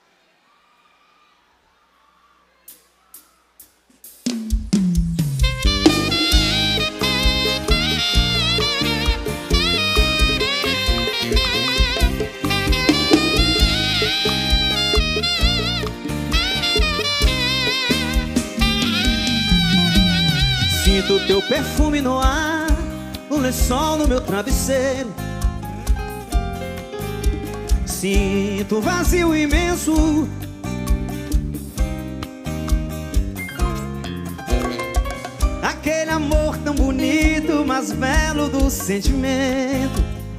Sinto teu perfume no ar, o lençol no meu travesseiro. Sinto um vazio imenso. Aquele amor tão bonito, mas belo do sentimento,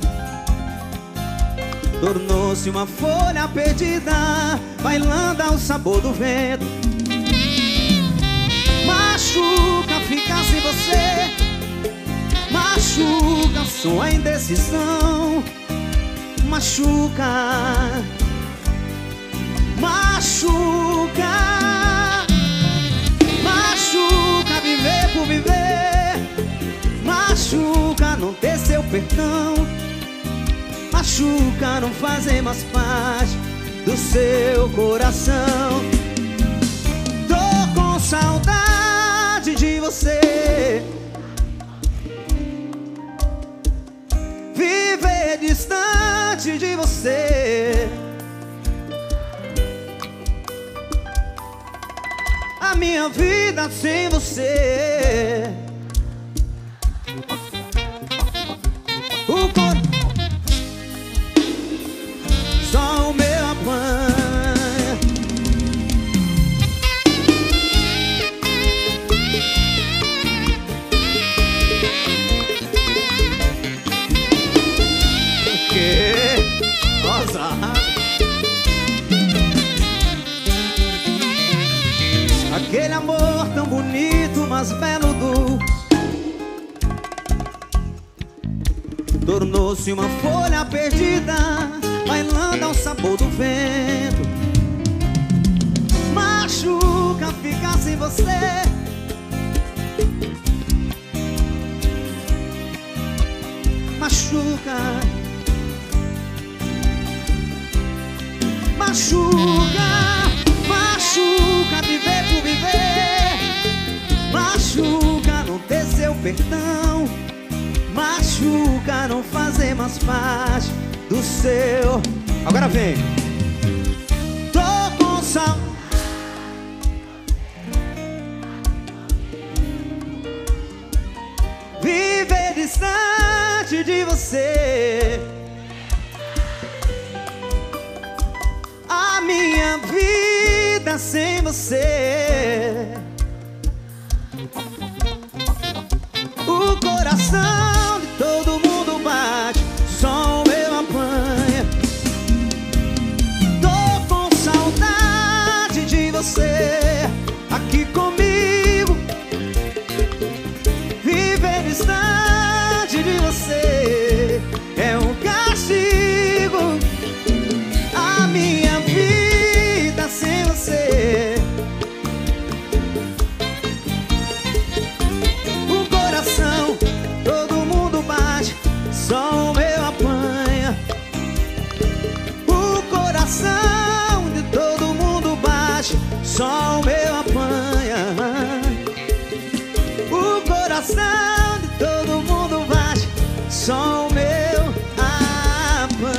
tornou-se uma folha perdida, bailando ao sabor do vento. Machuca ficar sem você, machuca sua indecisão. Machuca, machuca, machuca viver por viver. Machuca não ter seu perdão. Machuca não fazer mais parte do seu coração. Tô com saudade de você, viver distante de você. A minha vida sem você. Só o meu apanha. Aquele amor tão bonito, mas belo tornou-se uma folha perdida, bailando ao sabor do vento. Machuca ficar sem você. Machuca, machuca, machuca viver por viver. Machuca não ter seu perdão. Machuca não fazer mais parte do seu. Agora vem. Tô com saudade. Viver distante de você. A minha vida sem você. O coração de todo mundo bate, só o meu apanha. Tô com saudade de você aqui comigo. Viver distante de você é um castigo. A minha vida sem você. O coração, todo mundo bate, só o meu apanha. O coração de todo mundo bate, só o meu apanha. O coração de todo mundo bate, só o meu apanha.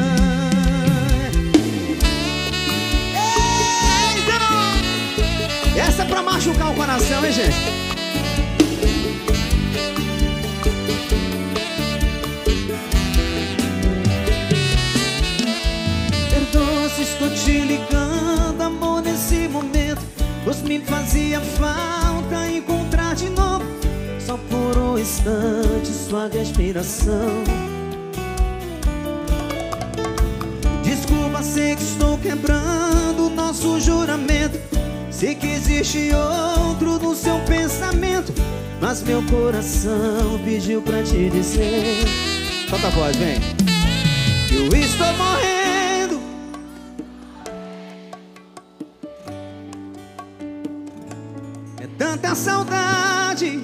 Eita! Essa é pra machucar o coração, hein, gente? Perdoa se estou te ligando, amor, nesse momento, pois me fazia falta encontrar de novo, só por um instante, sua respiração. Desculpa, sei que estou quebrando o nosso juramento. Sei que existe outro no seu pensamento, mas meu coração pediu pra te dizer. Solta a voz, vem. Eu estou morrendo. É tanta saudade.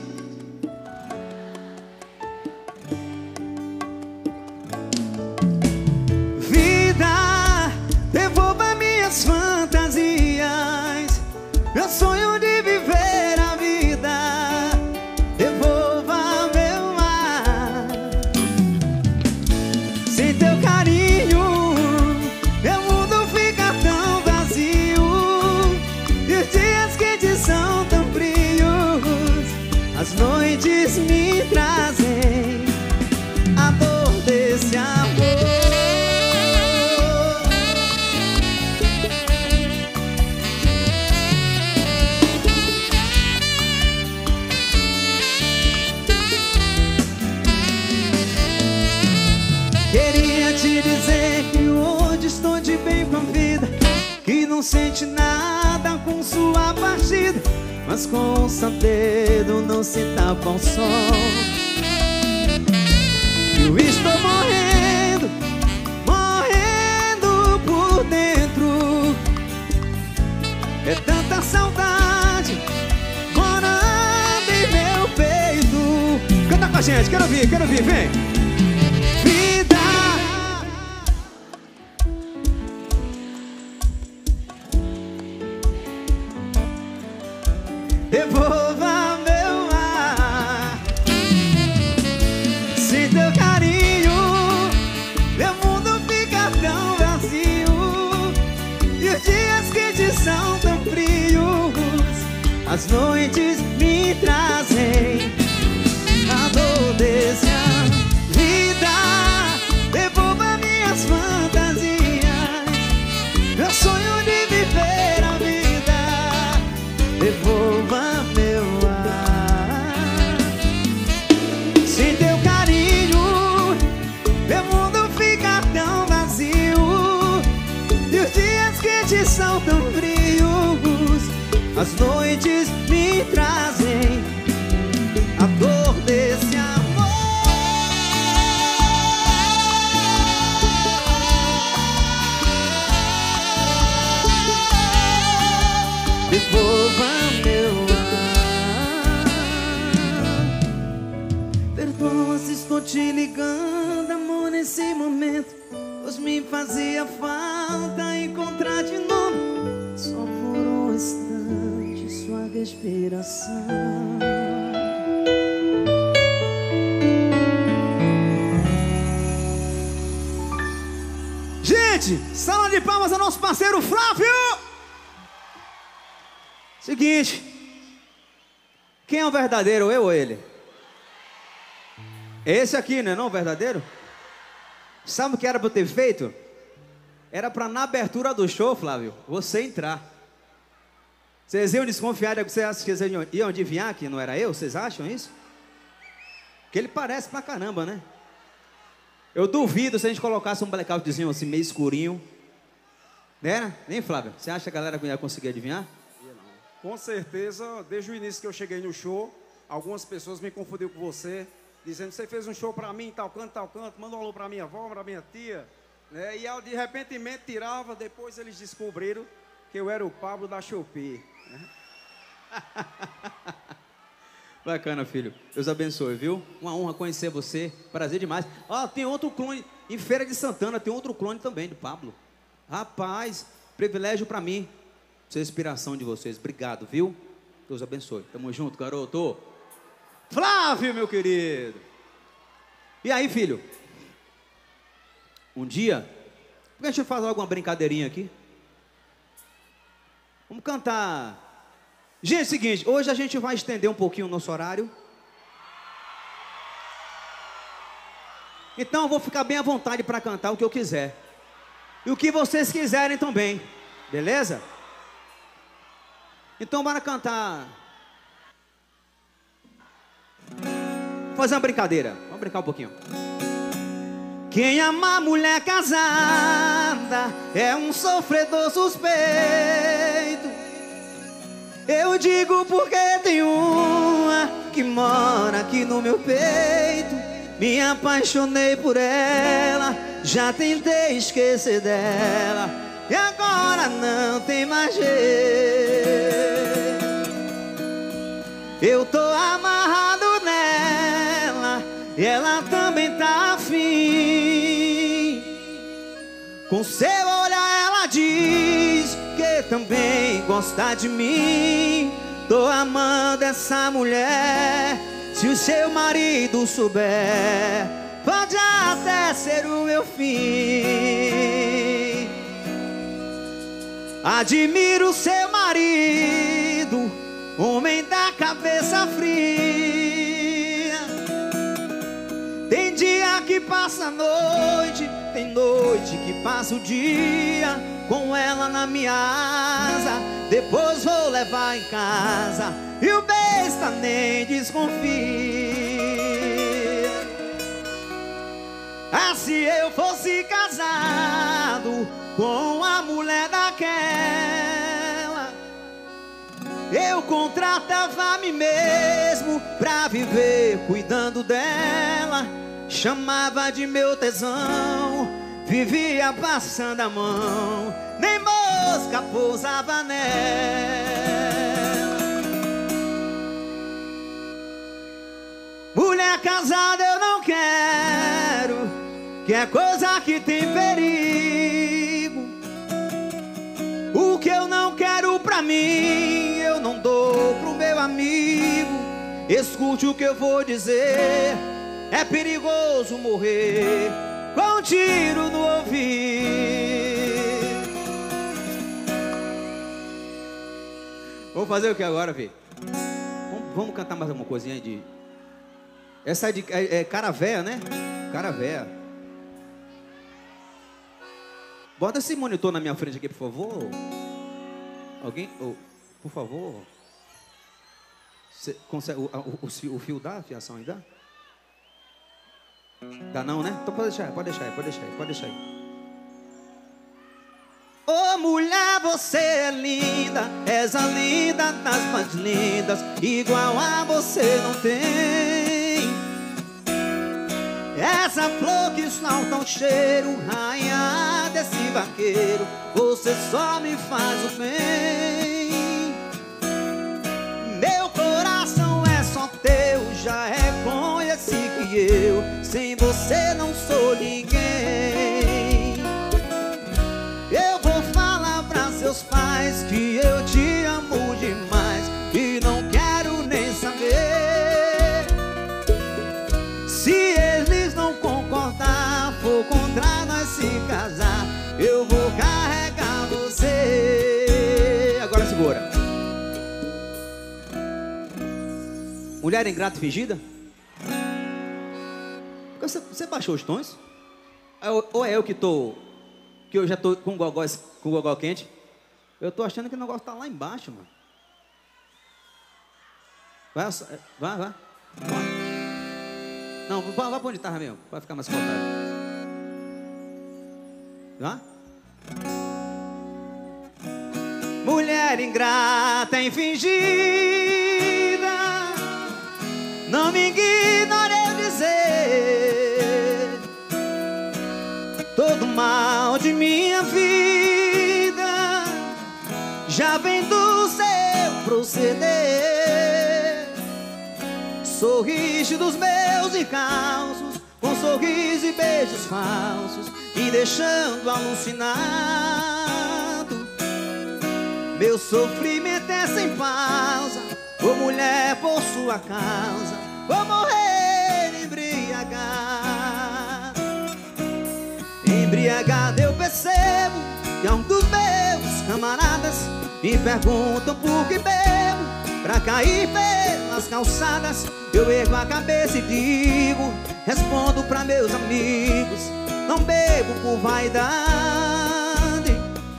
Vida, devolva minhas fantasias, meu sonho de viver a vida. Devolva meu ar. Sem teu carinho, meu mundo fica tão vazio. E os dias quentes são tão frios. As noites me trazem a dor desse amor. Queria te dizer que hoje estou de bem com a vida, que não sente nada com sua partida, mas com o seu dedo não se tapa o sol. Eu estou morrendo, morrendo por dentro. É tanta saudade morando em meu peito. Canta com a gente, quero ouvir, vem. Vida, devolva meu ar. Sem teu carinho, meu mundo fica tão vazio. E os dias quentes são tão frios. As noites me trazem a dor desse amor. Vida, devolva minhas fantasias, meu sonho de viver a vida. Devolva meu ar. Sem teu carinho, meu mundo fica tão vazio. E os dias quentes são tão frios. As noites me trazem a dor desse amor. te ligando, amor, nesse momento, pois me fazia falta encontrar de novo, só por um instante, sua respiração. Gente, salva de palmas ao nosso parceiro Flávio! Seguinte, quem é o verdadeiro, eu ou ele? Esse aqui, né, não o verdadeiro? Sabe o que era pra eu ter feito? Era pra na abertura do show, Flávio, você entrar. Vocês iam desconfiar de que vocês iam adivinhar que não era eu? Vocês acham isso? Porque ele parece pra caramba, né? Eu duvido se a gente colocasse um blackoutzinho assim, meio escurinho. Né? Nem, Flávio? Você acha que a galera ia conseguir adivinhar? Com certeza, desde o início que eu cheguei no show, algumas pessoas me confundiram com você, dizendo, você fez um show pra mim, tal canto, manda um alô pra minha avó, pra minha tia, né? E de repentemente tirava, depois eles descobriram que eu era o Pablo da Shopee, né? Bacana, filho. Deus abençoe, viu? Uma honra conhecer você. Prazer demais. Ó, tem outro clone. Em Feira de Santana tem outro clone também, do Pablo. Rapaz, privilégio pra mim. Ser inspiração de vocês. Obrigado, viu? Deus abençoe. Tamo junto, garoto. Flávio, meu querido. E aí, filho? Um dia, por que a gente faz alguma brincadeirinha aqui? Vamos cantar. Gente, é o seguinte, hoje a gente vai estender um pouquinho o nosso horário. Então eu vou ficar bem à vontade para cantar o que eu quiser. E o que vocês quiserem também. Beleza? Então bora cantar. Vou fazer uma brincadeira. Vamos brincar um pouquinho. Quem ama mulher casada é um sofredor suspeito. Eu digo porque tem uma que mora aqui no meu peito. Me apaixonei por ela, já tentei esquecer dela, e agora não tem mais jeito. Eu tô amarrado nela, e ela também tá afim. Com seu olhar ela diz que também gosta de mim. Tô amando essa mulher, se o seu marido souber, pode até ser o meu fim. Admiro seu marido, homem da cabeça fria. Tem dia que passa a noite, tem noite que passa o dia com ela na minha asa. Depois vou levar em casa e o besta nem desconfia. Ah, se eu fosse casado com a mulher daquela, eu contratava a mim mesmo pra viver cuidando dela. Chamava de meu tesão, vivia passando a mão, nem mosca pousava nela. Mulher casada eu não quero, que é coisa que tem perigo. O que eu não quero pra mim, eu não dou pro meu amigo. Escute o que eu vou dizer, é perigoso morrer com um tiro no ouvido. Vamos fazer o que agora, filho? Vamos cantar mais alguma coisinha aí de... Essa é cara véia, né? Cara véia. Bota esse monitor na minha frente aqui, por favor. Alguém? Oh, por favor. Você consegue... O fio dá? A fiação aí dá? Dá não, né? Então pode deixar aí. Ô mulher, você é linda, és a linda das mais lindas, igual a você não tem. Essa flor que solta um cheiro, rainha desse vaqueiro, você só me faz o bem. Meu coração é só teu, já reconheci que eu sem você não sou ninguém. Eu vou falar pra seus pais que eu te amo demais e não quero nem saber. Se eles não concordar, for contra nós se casar, eu vou carregar você. Agora segura. Mulher ingrata e fingida? Você baixou os tons? Ou é eu que eu já tô com o gogó quente? Eu tô achando que o negócio tá lá embaixo, mano. Vai. Não, vá pra onde tava mesmo, vai ficar mais confortável. Vá. Mulher ingrata e fingida, não me ignore eu dizer todo mal de minha vida já vem do seu proceder. Sorriso dos meus encalços, com sorriso e beijos falsos, me deixando alucinado. Meu sofrimento é sem pausa, ô mulher, por sua causa vou morrer embriagado. Embriagado eu percebo que um dos meus camaradas me perguntam por que bebo, pra cair pelas calçadas. Eu ergo a cabeça e digo, respondo pra meus amigos, não bebo por vaidade,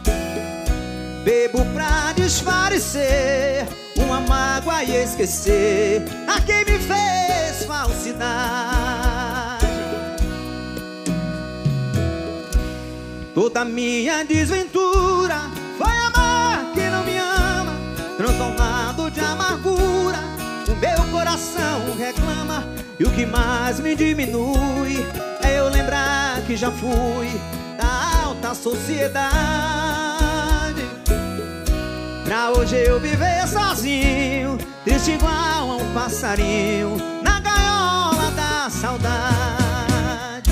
bebo pra desfarecer uma mágoa e esquecer a quem me fez falsidade. Toda minha desventura foi amar quem não me ama, transformado de amargura o meu coração reclama. E o que mais me diminui é eu lembrar que já fui da alta sociedade, pra hoje eu viver sozinho, triste igual a um passarinho na gaiola da saudade.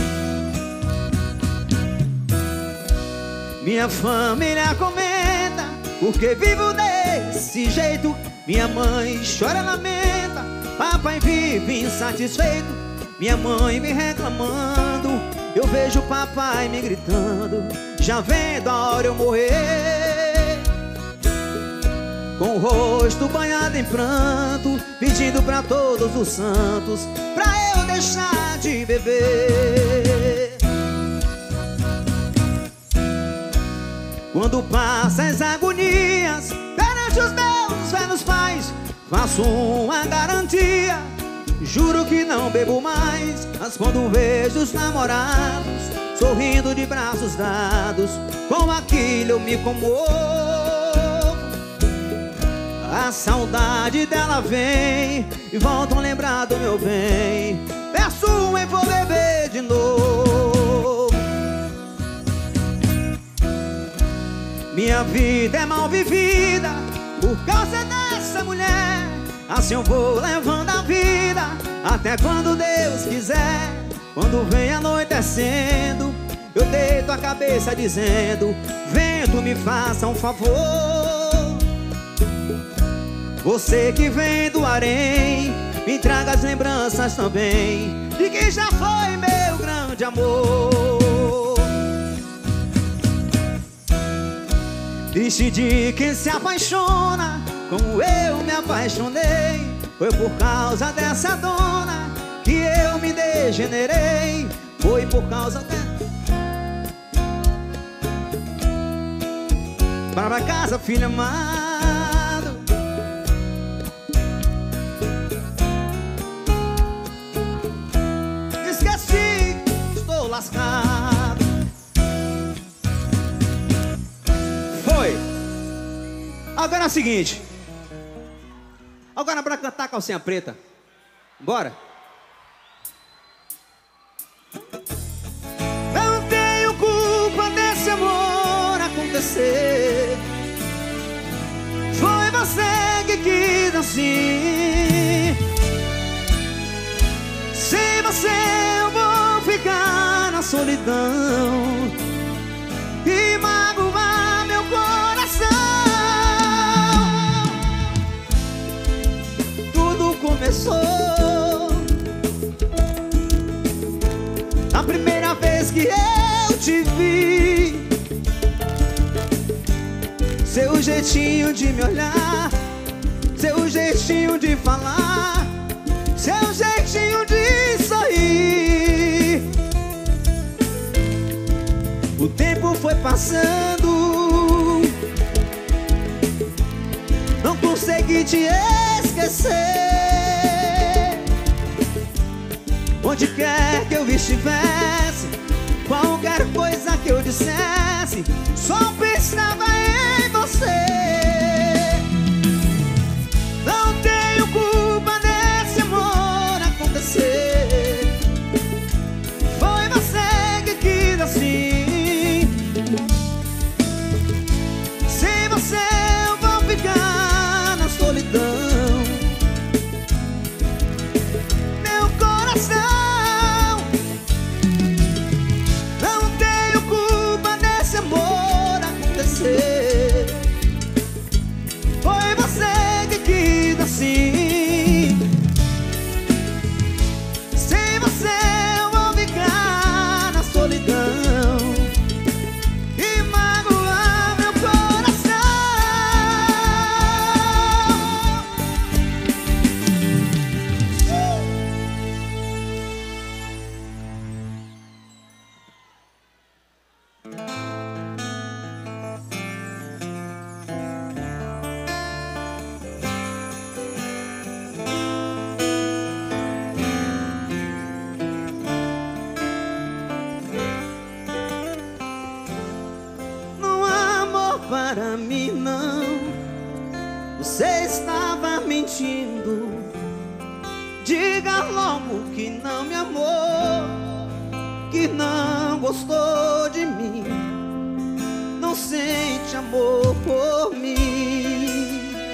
Minha família comenta porque vivo desse jeito. Minha mãe chora, lamenta, papai vive insatisfeito. Minha mãe me reclamando, eu vejo papai me gritando, já vendo a hora eu morrer. Com o rosto banhado em pranto, pedindo pra todos os santos pra eu deixar de beber. Quando passa as agonias perante os meus velhos pais, faço uma garantia, juro que não bebo mais. Mas quando vejo os namorados sorrindo de braços dados, com aquilo eu me comovo. A saudade dela vem e voltam a lembrar do meu bem. Peço e vou beber de novo. Minha vida é mal vivida por causa dessa mulher. Assim eu vou levando a vida até quando Deus quiser. Quando vem anoitecendo, eu deito a cabeça dizendo: vento, me faça um favor. Você que vem do harém, me traga as lembranças também de quem já foi meu grande amor. Triste de quem se apaixona como eu me apaixonei. Foi por causa dessa dona que eu me degenerei. Foi por causa dela. Para casa, filho amado. Esqueci, estou lascado. Agora é o seguinte. Agora pra cantar Calcinha Preta. Bora? Não tenho culpa desse amor acontecer. Foi você que quis assim. Sem você eu vou solidão e magoar meu coração. Tudo começou a primeira vez que eu te vi. Seu jeitinho de me olhar, seu jeitinho de falar, seu jeitinho de sorrir. O tempo foi passando, não consegui te esquecer. Onde quer que eu estivesse, qualquer coisa que eu dissesse, só pensava em você. Não tenho culpa desse amor acontecer. Foi você que quis assim. Sem você eu vou ficar na solidão. Meu coração, não tenho culpa desse amor acontecer. Foi você que quis assim. Sem você eu vou ficar na solidão e magoar meu coração. Não há amor para mim não, você estava mentindo. Diga logo que não me amou, que não gostou de mim, não sente amor por mim.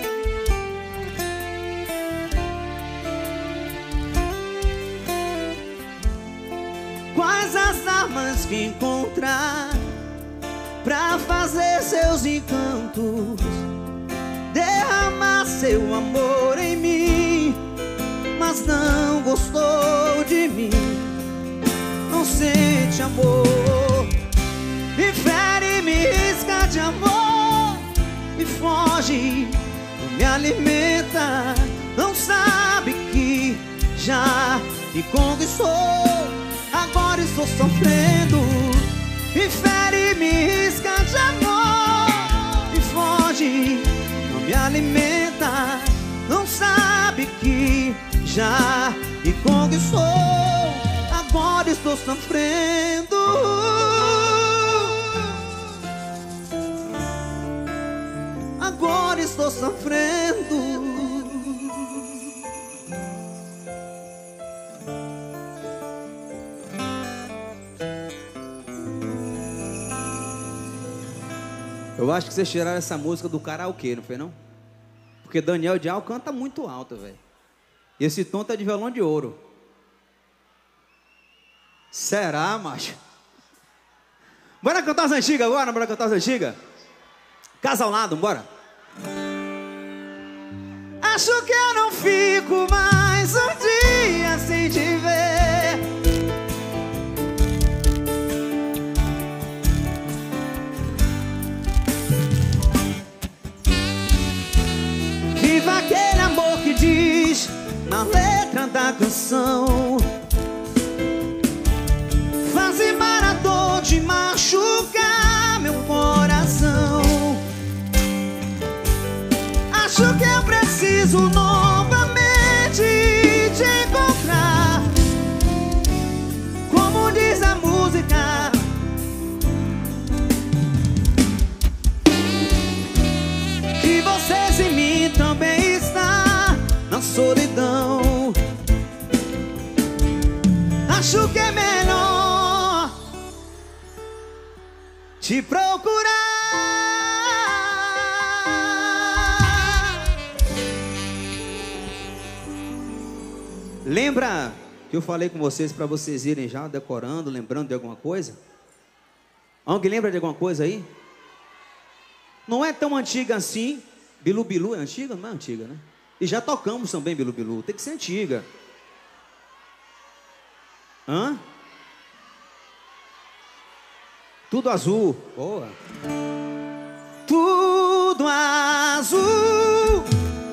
Quais as armas que encontrar pra fazer seus encantos, derramar seu amor em mim, mas não gostou de mim, não sente amor. Me fere, me risca de amor, me foge, não me alimenta, não sabe que já me conquistou. Agora estou sofrendo. Me fere, me risca de amor, me foge, não me alimenta, não sabe que já me conquistou. Agora estou sofrendo. Agora estou sofrendo. Eu acho que vocês tiraram essa música do karaokê, não foi não? Porque Daniel Dial canta muito alto, velho. E esse tom tá de violão de ouro. Será, macho? Bora cantar as antigas agora? Bora cantar as antigas? Casa ao lado, bora. Acho que eu não fico mais um dia sem te ver. Viva aquele amor que diz na letra da canção. Faze maratona de machucar meu coração. Acho que eu preciso novamente te encontrar. Como diz a música, que você em mim também está na solidão. Acho que é melhor te procurar. Lembra que eu falei com vocês para vocês irem já decorando, lembrando de alguma coisa? Alguém lembra de alguma coisa aí? Não é tão antiga assim. Bilu Bilu é antiga? Não é antiga, né? E já tocamos também Bilu Bilu. Tem que ser antiga. Hã? Tudo azul. Boa. Tudo azul,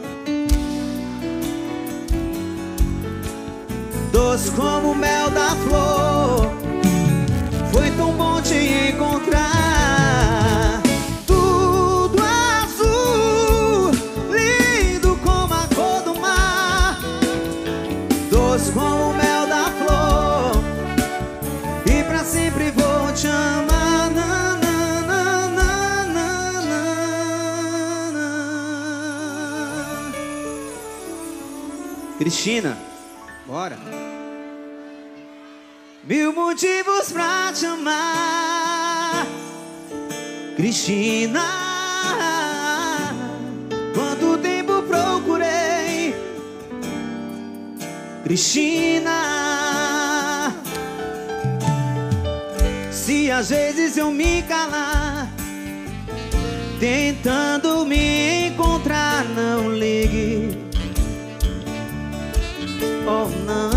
doce como o mel da flor. Foi tão bom te encontrar. Tudo azul, lindo como a cor do mar. Doce como o mel da flor. E pra sempre vou te amar. Cristina, bora. Mil motivos pra te amar, Cristina. Quanto tempo procurei, Cristina. Se às vezes eu me calar, tentando me encontrar, não ligue. Oh não,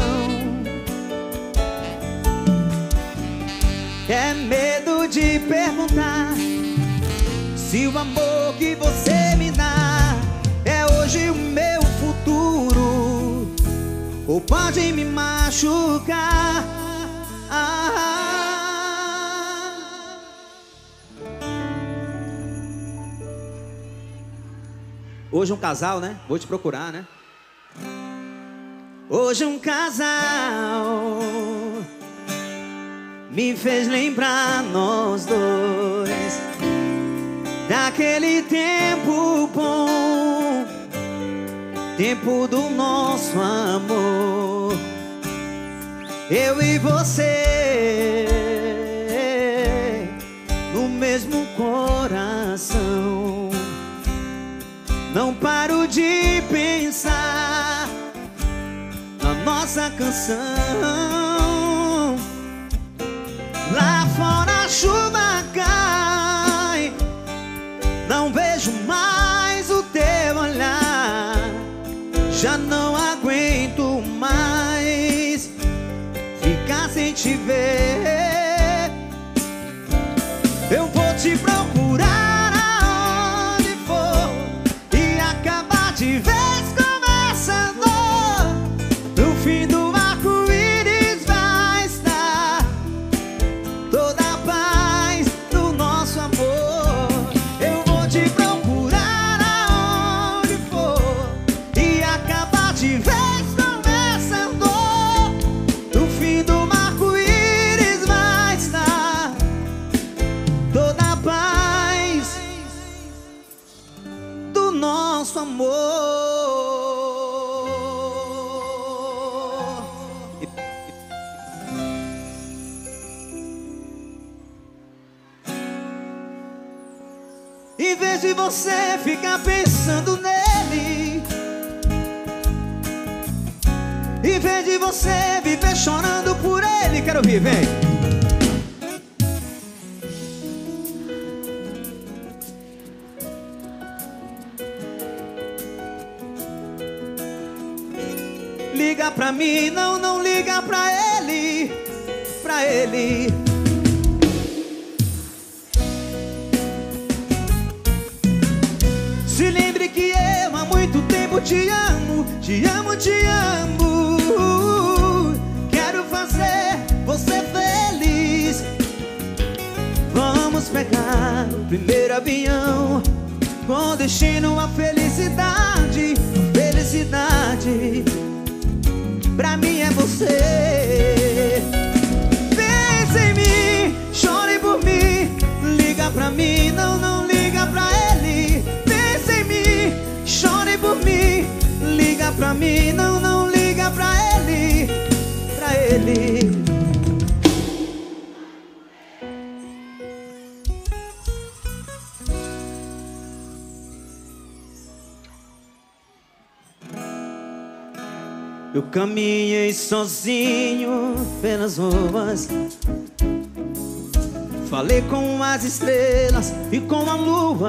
é medo de perguntar se o amor que você me dá é hoje o meu futuro, ou pode me machucar. Hoje um casal, né? Vou te procurar, né? Hoje um casal me fez lembrar nós dois daquele tempo bom, tempo do nosso amor. Eu e você no mesmo coração. Não paro de pensar na nossa canção. Lá fora a chuva cai, não vejo mais o teu olhar. Já não aguento mais ficar sem te ver. Eu vou te procurar aonde for e acabar de vez com essa dor. No fim do arco-íris vai estar toda a paz do nosso amor. Eu vou te procurar aonde for e acabar de vez com essa dor. No fim do arco-íris vai estar toda a paz do nosso amor. Em vez de você ficar pensando nele, em vez de você viver chorando por ele, quero ouvir, vem. Liga pra mim, não, não liga pra ele, pra ele. Se lembre que eu há muito tempo te amo, te amo, te amo. Quero fazer você feliz. Vamos pegar o primeiro avião com destino à felicidade. Felicidade pra mim é você. Pensa em mim, chore por mim. Liga pra mim, não, não liga pra ele. Pensa em mim, chore por mim. Liga pra mim, não, não liga pra ele. Pra ele. Eu caminhei sozinho pelas ruas, falei com as estrelas e com a lua.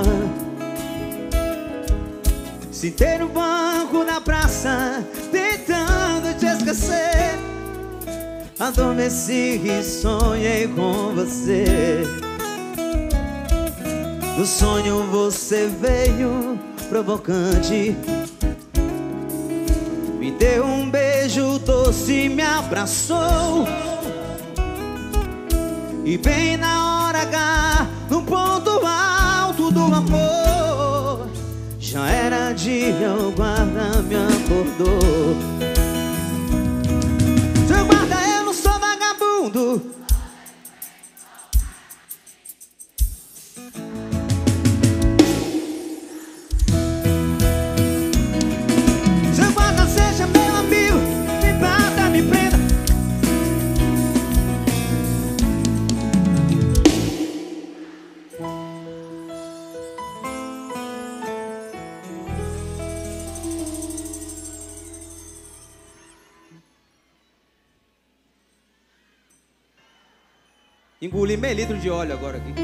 Sentei no banco da praça, tentando te esquecer. Adormeci e sonhei com você. No sonho você veio provocante, me deu um beijo doce, me abraçou. E bem na hora H, no ponto alto do amor, já era dia, o guarda me acordou. Seu guarda, eu não sou vagabundo. Seu guarda, seja meu amigo, me bata, me prenda. Engoli meio litro de óleo agora aqui.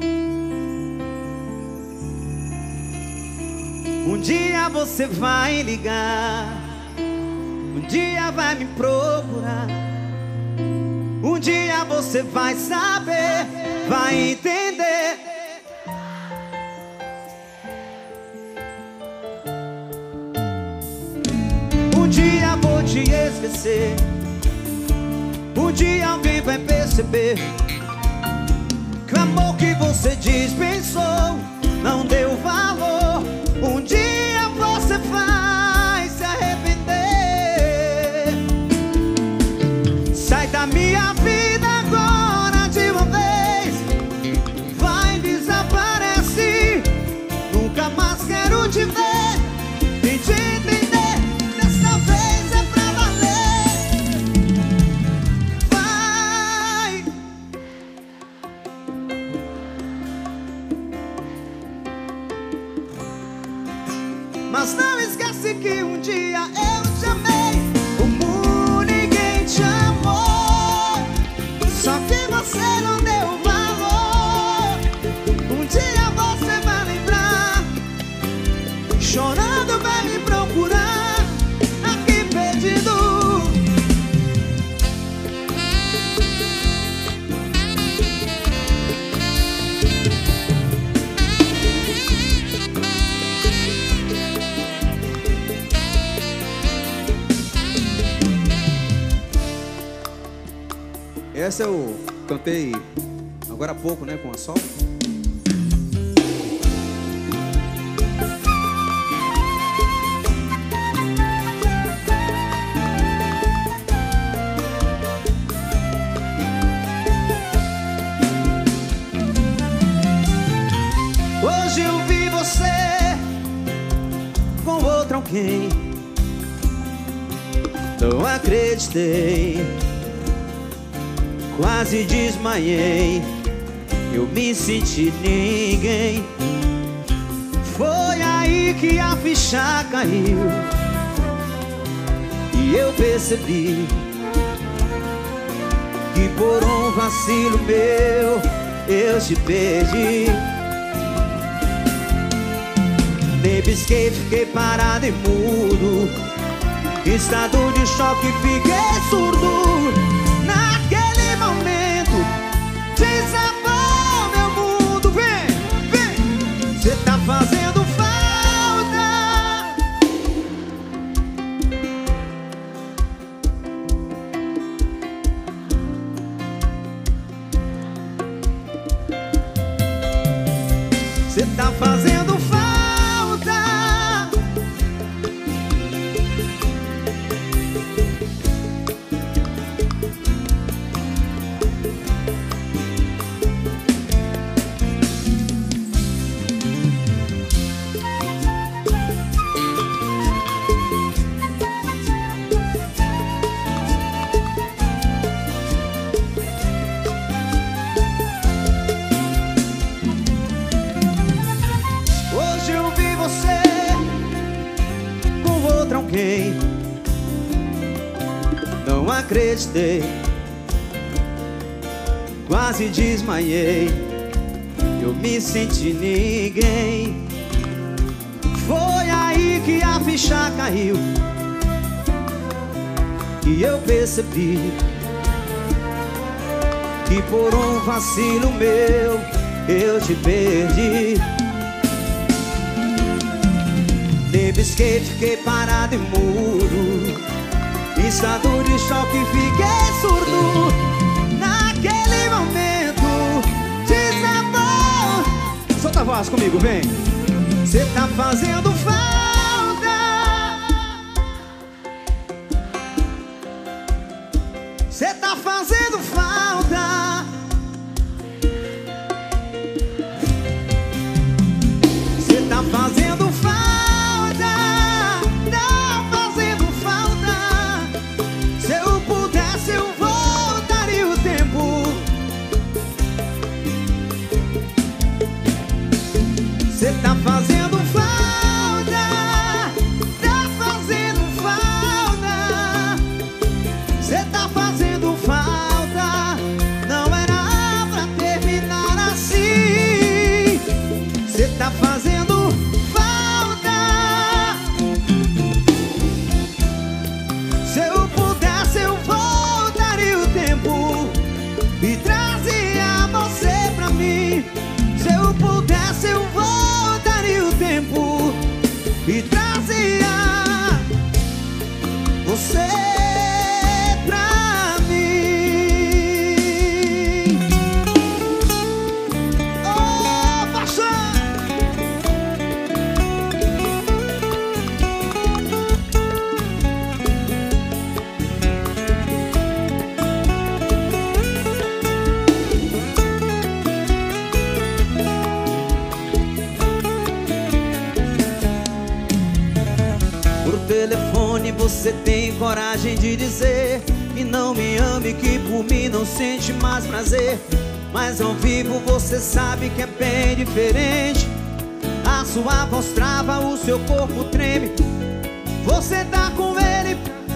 Um dia você vai ligar, um dia vai me procurar, um dia você vai saber, vai entender. Um dia vou te esquecer, um dia alguém vai perceber que o amor que você dispensou não deu valor. Um dia você vai se arrepender. Sai da minha vida agora de uma vez, vai, desaparece. Nunca mais quero te ver, nem te entender. Dessa vez é pra valer. Vai. Mas não esquece que um dia eu te amei, como ninguém te amou. Só que você não deu valor. Um dia você vai lembrar, chorando vai me procurar, aqui perdido. Essa eu cantei agora há pouco, né, com a Sol. Hoje eu vi você com outro alguém, não acreditei, quase desmaiei, eu me senti ninguém. Foi aí que a ficha caiu e eu percebi que por um vacilo meu eu te perdi. Nem pisquei, fiquei parado e mudo, estado de choque, fiquei surdo. Naquele momento desabou meu mundo. Vem, vem, cê tá fazendo falta. Cê tá fazendo falta. não acreditei, quase desmaiei, eu me senti ninguém. Foi aí que a ficha caiu e eu percebi que por um vacilo meu eu te perdi. Teve skate, fiquei parado e mudo, estado de choque, fiquei surdo. Naquele momento desabou. Solta a voz comigo, vem. Cê tá fazendo falta, cê tá fazendo falta, cê tá fazendo falta, tá fazendo falta. Se eu pudesse eu voltaria o tempo. Cê tá fazendo falta, tá fazendo falta, cê tá fazendo falta. Não era pra terminar assim. Cê tá fazendo falta. Se eu pudesse eu voltaria o tempo e trazia você pra mim. Se eu pudesse eu voltaria o tempo e trazia você pra mim. Oh, paixão! Por telefone você tem coragem de dizer que não me ama e que por mim não sente mais prazer. Mas ao vivo você sabe que é bem diferente. A sua voz trava, o seu corpo treme. Você tá com ele.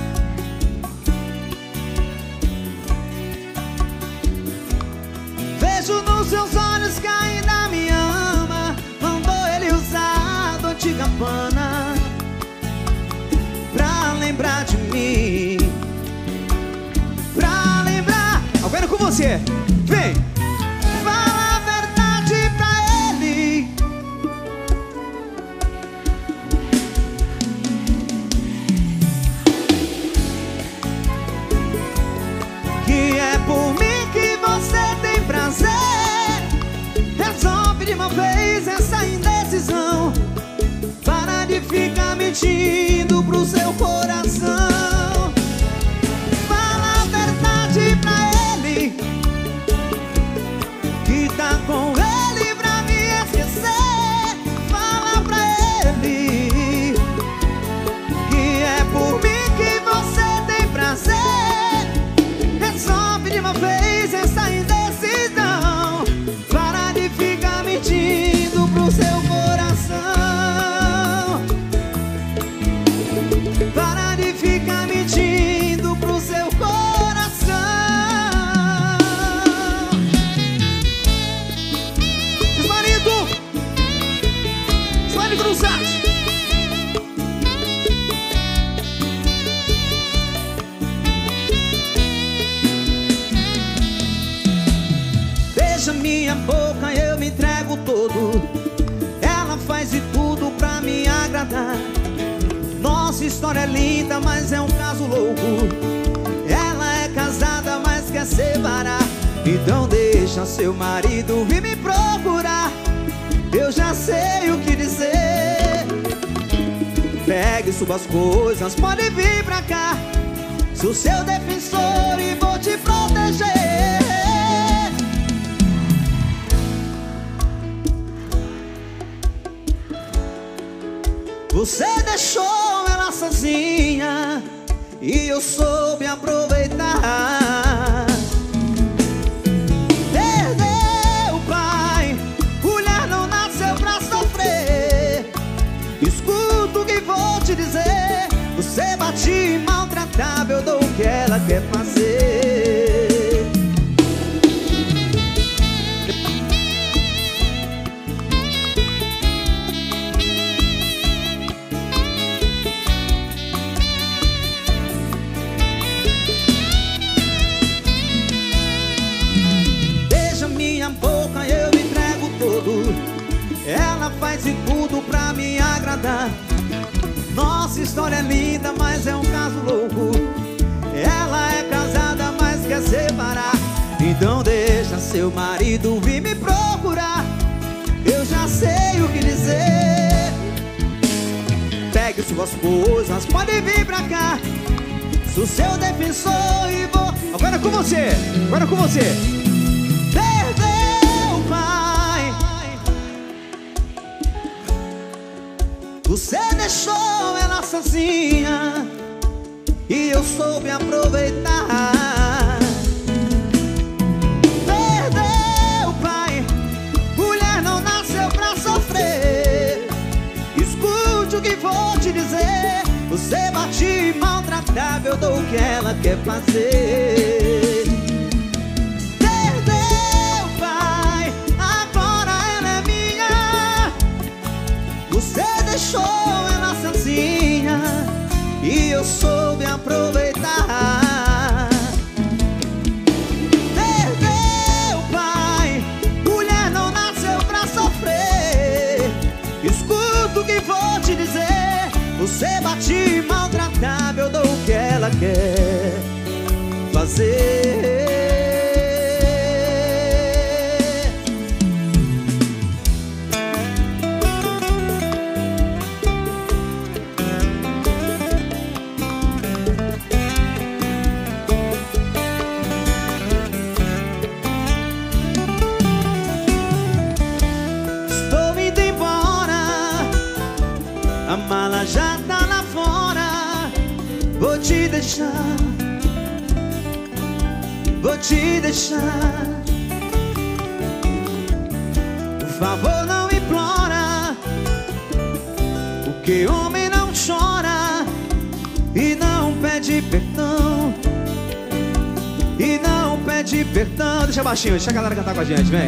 Vejo nos seus olhos que ainda me ama. Mandou ele usar Dolce & Gabbana pra lembrar de mim, pra lembrar. Agora com você, vem. Fala a verdade pra ele, que é por mim que você tem prazer. Resolve de uma vez essa indecisão. Para de ficar mentindo pro seu coração. Fala a verdade pra ele, que tá com ele pra me esquecer. Fala pra ele, que é por mim que você tem prazer. Resolve de uma vez essa indecisão. Para de ficar mentindo pro seu coração. Para de ficar mentindo pro seu coração. Esmarido Cruzati. Beija minha boca, eu me entrego todo. Ela faz de tudo pra me agradar. Nossa história é linda, mas é um caso louco. Ela é casada, mas quer separar. Então deixa seu marido vir me procurar. Eu já sei o que dizer. Pegue suas coisas, pode vir pra cá. Sou seu defensor e vou te proteger. Você deixou ela sozinha e eu soube aproveitar. Perdeu o pai, mulher não nasceu pra sofrer. Escuta o que vou te dizer. Você bate e maltratava, eu dou o que ela ela quer fazer. Beija minha boca, eu me entrego todo. Ela faz de tudo pra me agradar. Nossa história é linda, mas é um caso louco. Ela é casada, mas quer separar. Então deixa seu marido vir me procurar. Eu já sei o que dizer. Pegue suas coisas, pode vir pra cá. Sou seu defensor e vou... Agora com você, agora com você. Perdeu, pai. Você deixou ela sozinha e eu soube aproveitar. Perdeu, pai. Mulher não nasceu pra sofrer. Escute o que vou te dizer. Você bate e maltratava, eu dou o que ela quer fazer. Perdeu, pai. Agora ela é minha. Você deixou ela sozinha e eu soube aproveitar. Perdeu, pai. Mulher não nasceu pra sofrer. Escuta o que vou te dizer. Você bate e maltratava, eu dou o que ela quer fazer. A mala já tá lá fora. Vou te deixar, vou te deixar. Por favor, não implora, porque homem não chora e não pede perdão. E não pede perdão. Deixa baixinho, deixa a galera cantar com a gente, vem.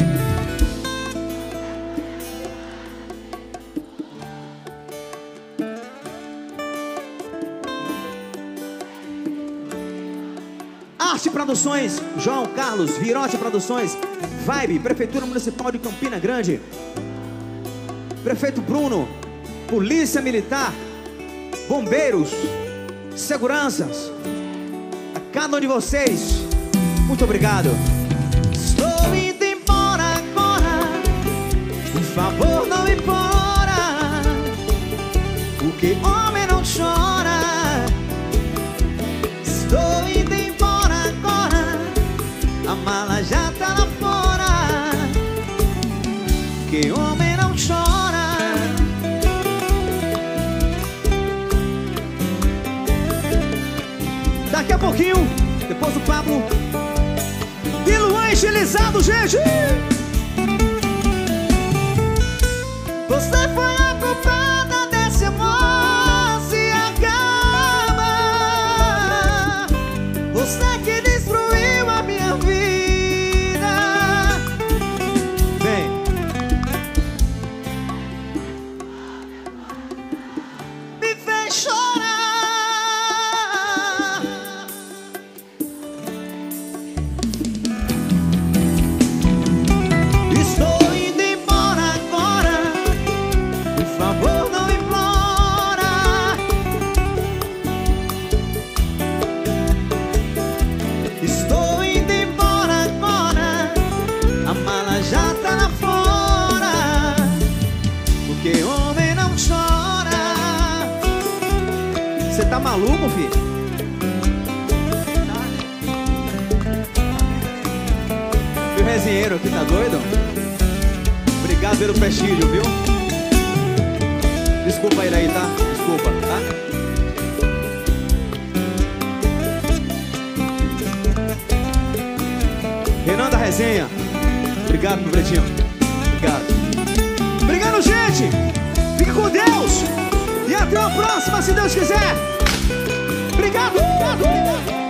Arte Produções, João Carlos, Virote Produções, Vibe, Prefeitura Municipal de Campina Grande, Prefeito Bruno, Polícia Militar, Bombeiros, Seguranças, a cada um de vocês, muito obrigado. Estou indo embora agora, por favor não implora, porque homem não chora. Estou indo embora agora, a mala já tá lá fora, que homem não chora. Daqui a pouquinho, depois do Pablo e Luan estilizado, gente. Você foi a culpada desse amor se acaba. Você que destruiu a minha vida. Vem. Me fez chorar. Estou indo embora agora, por favor não implora. Estou indo embora agora, a mala já tá lá fora, porque homem não chora. Você tá maluco, filho? E o resenheiro aqui tá doido? Obrigado pelo prestígio, viu? Desculpa ele aí, tá? Desculpa, tá? Renan da Resenha, obrigado meu pretinho. Obrigado. Obrigado, gente. Fique com Deus. E até a próxima, se Deus quiser. Obrigado. Obrigado.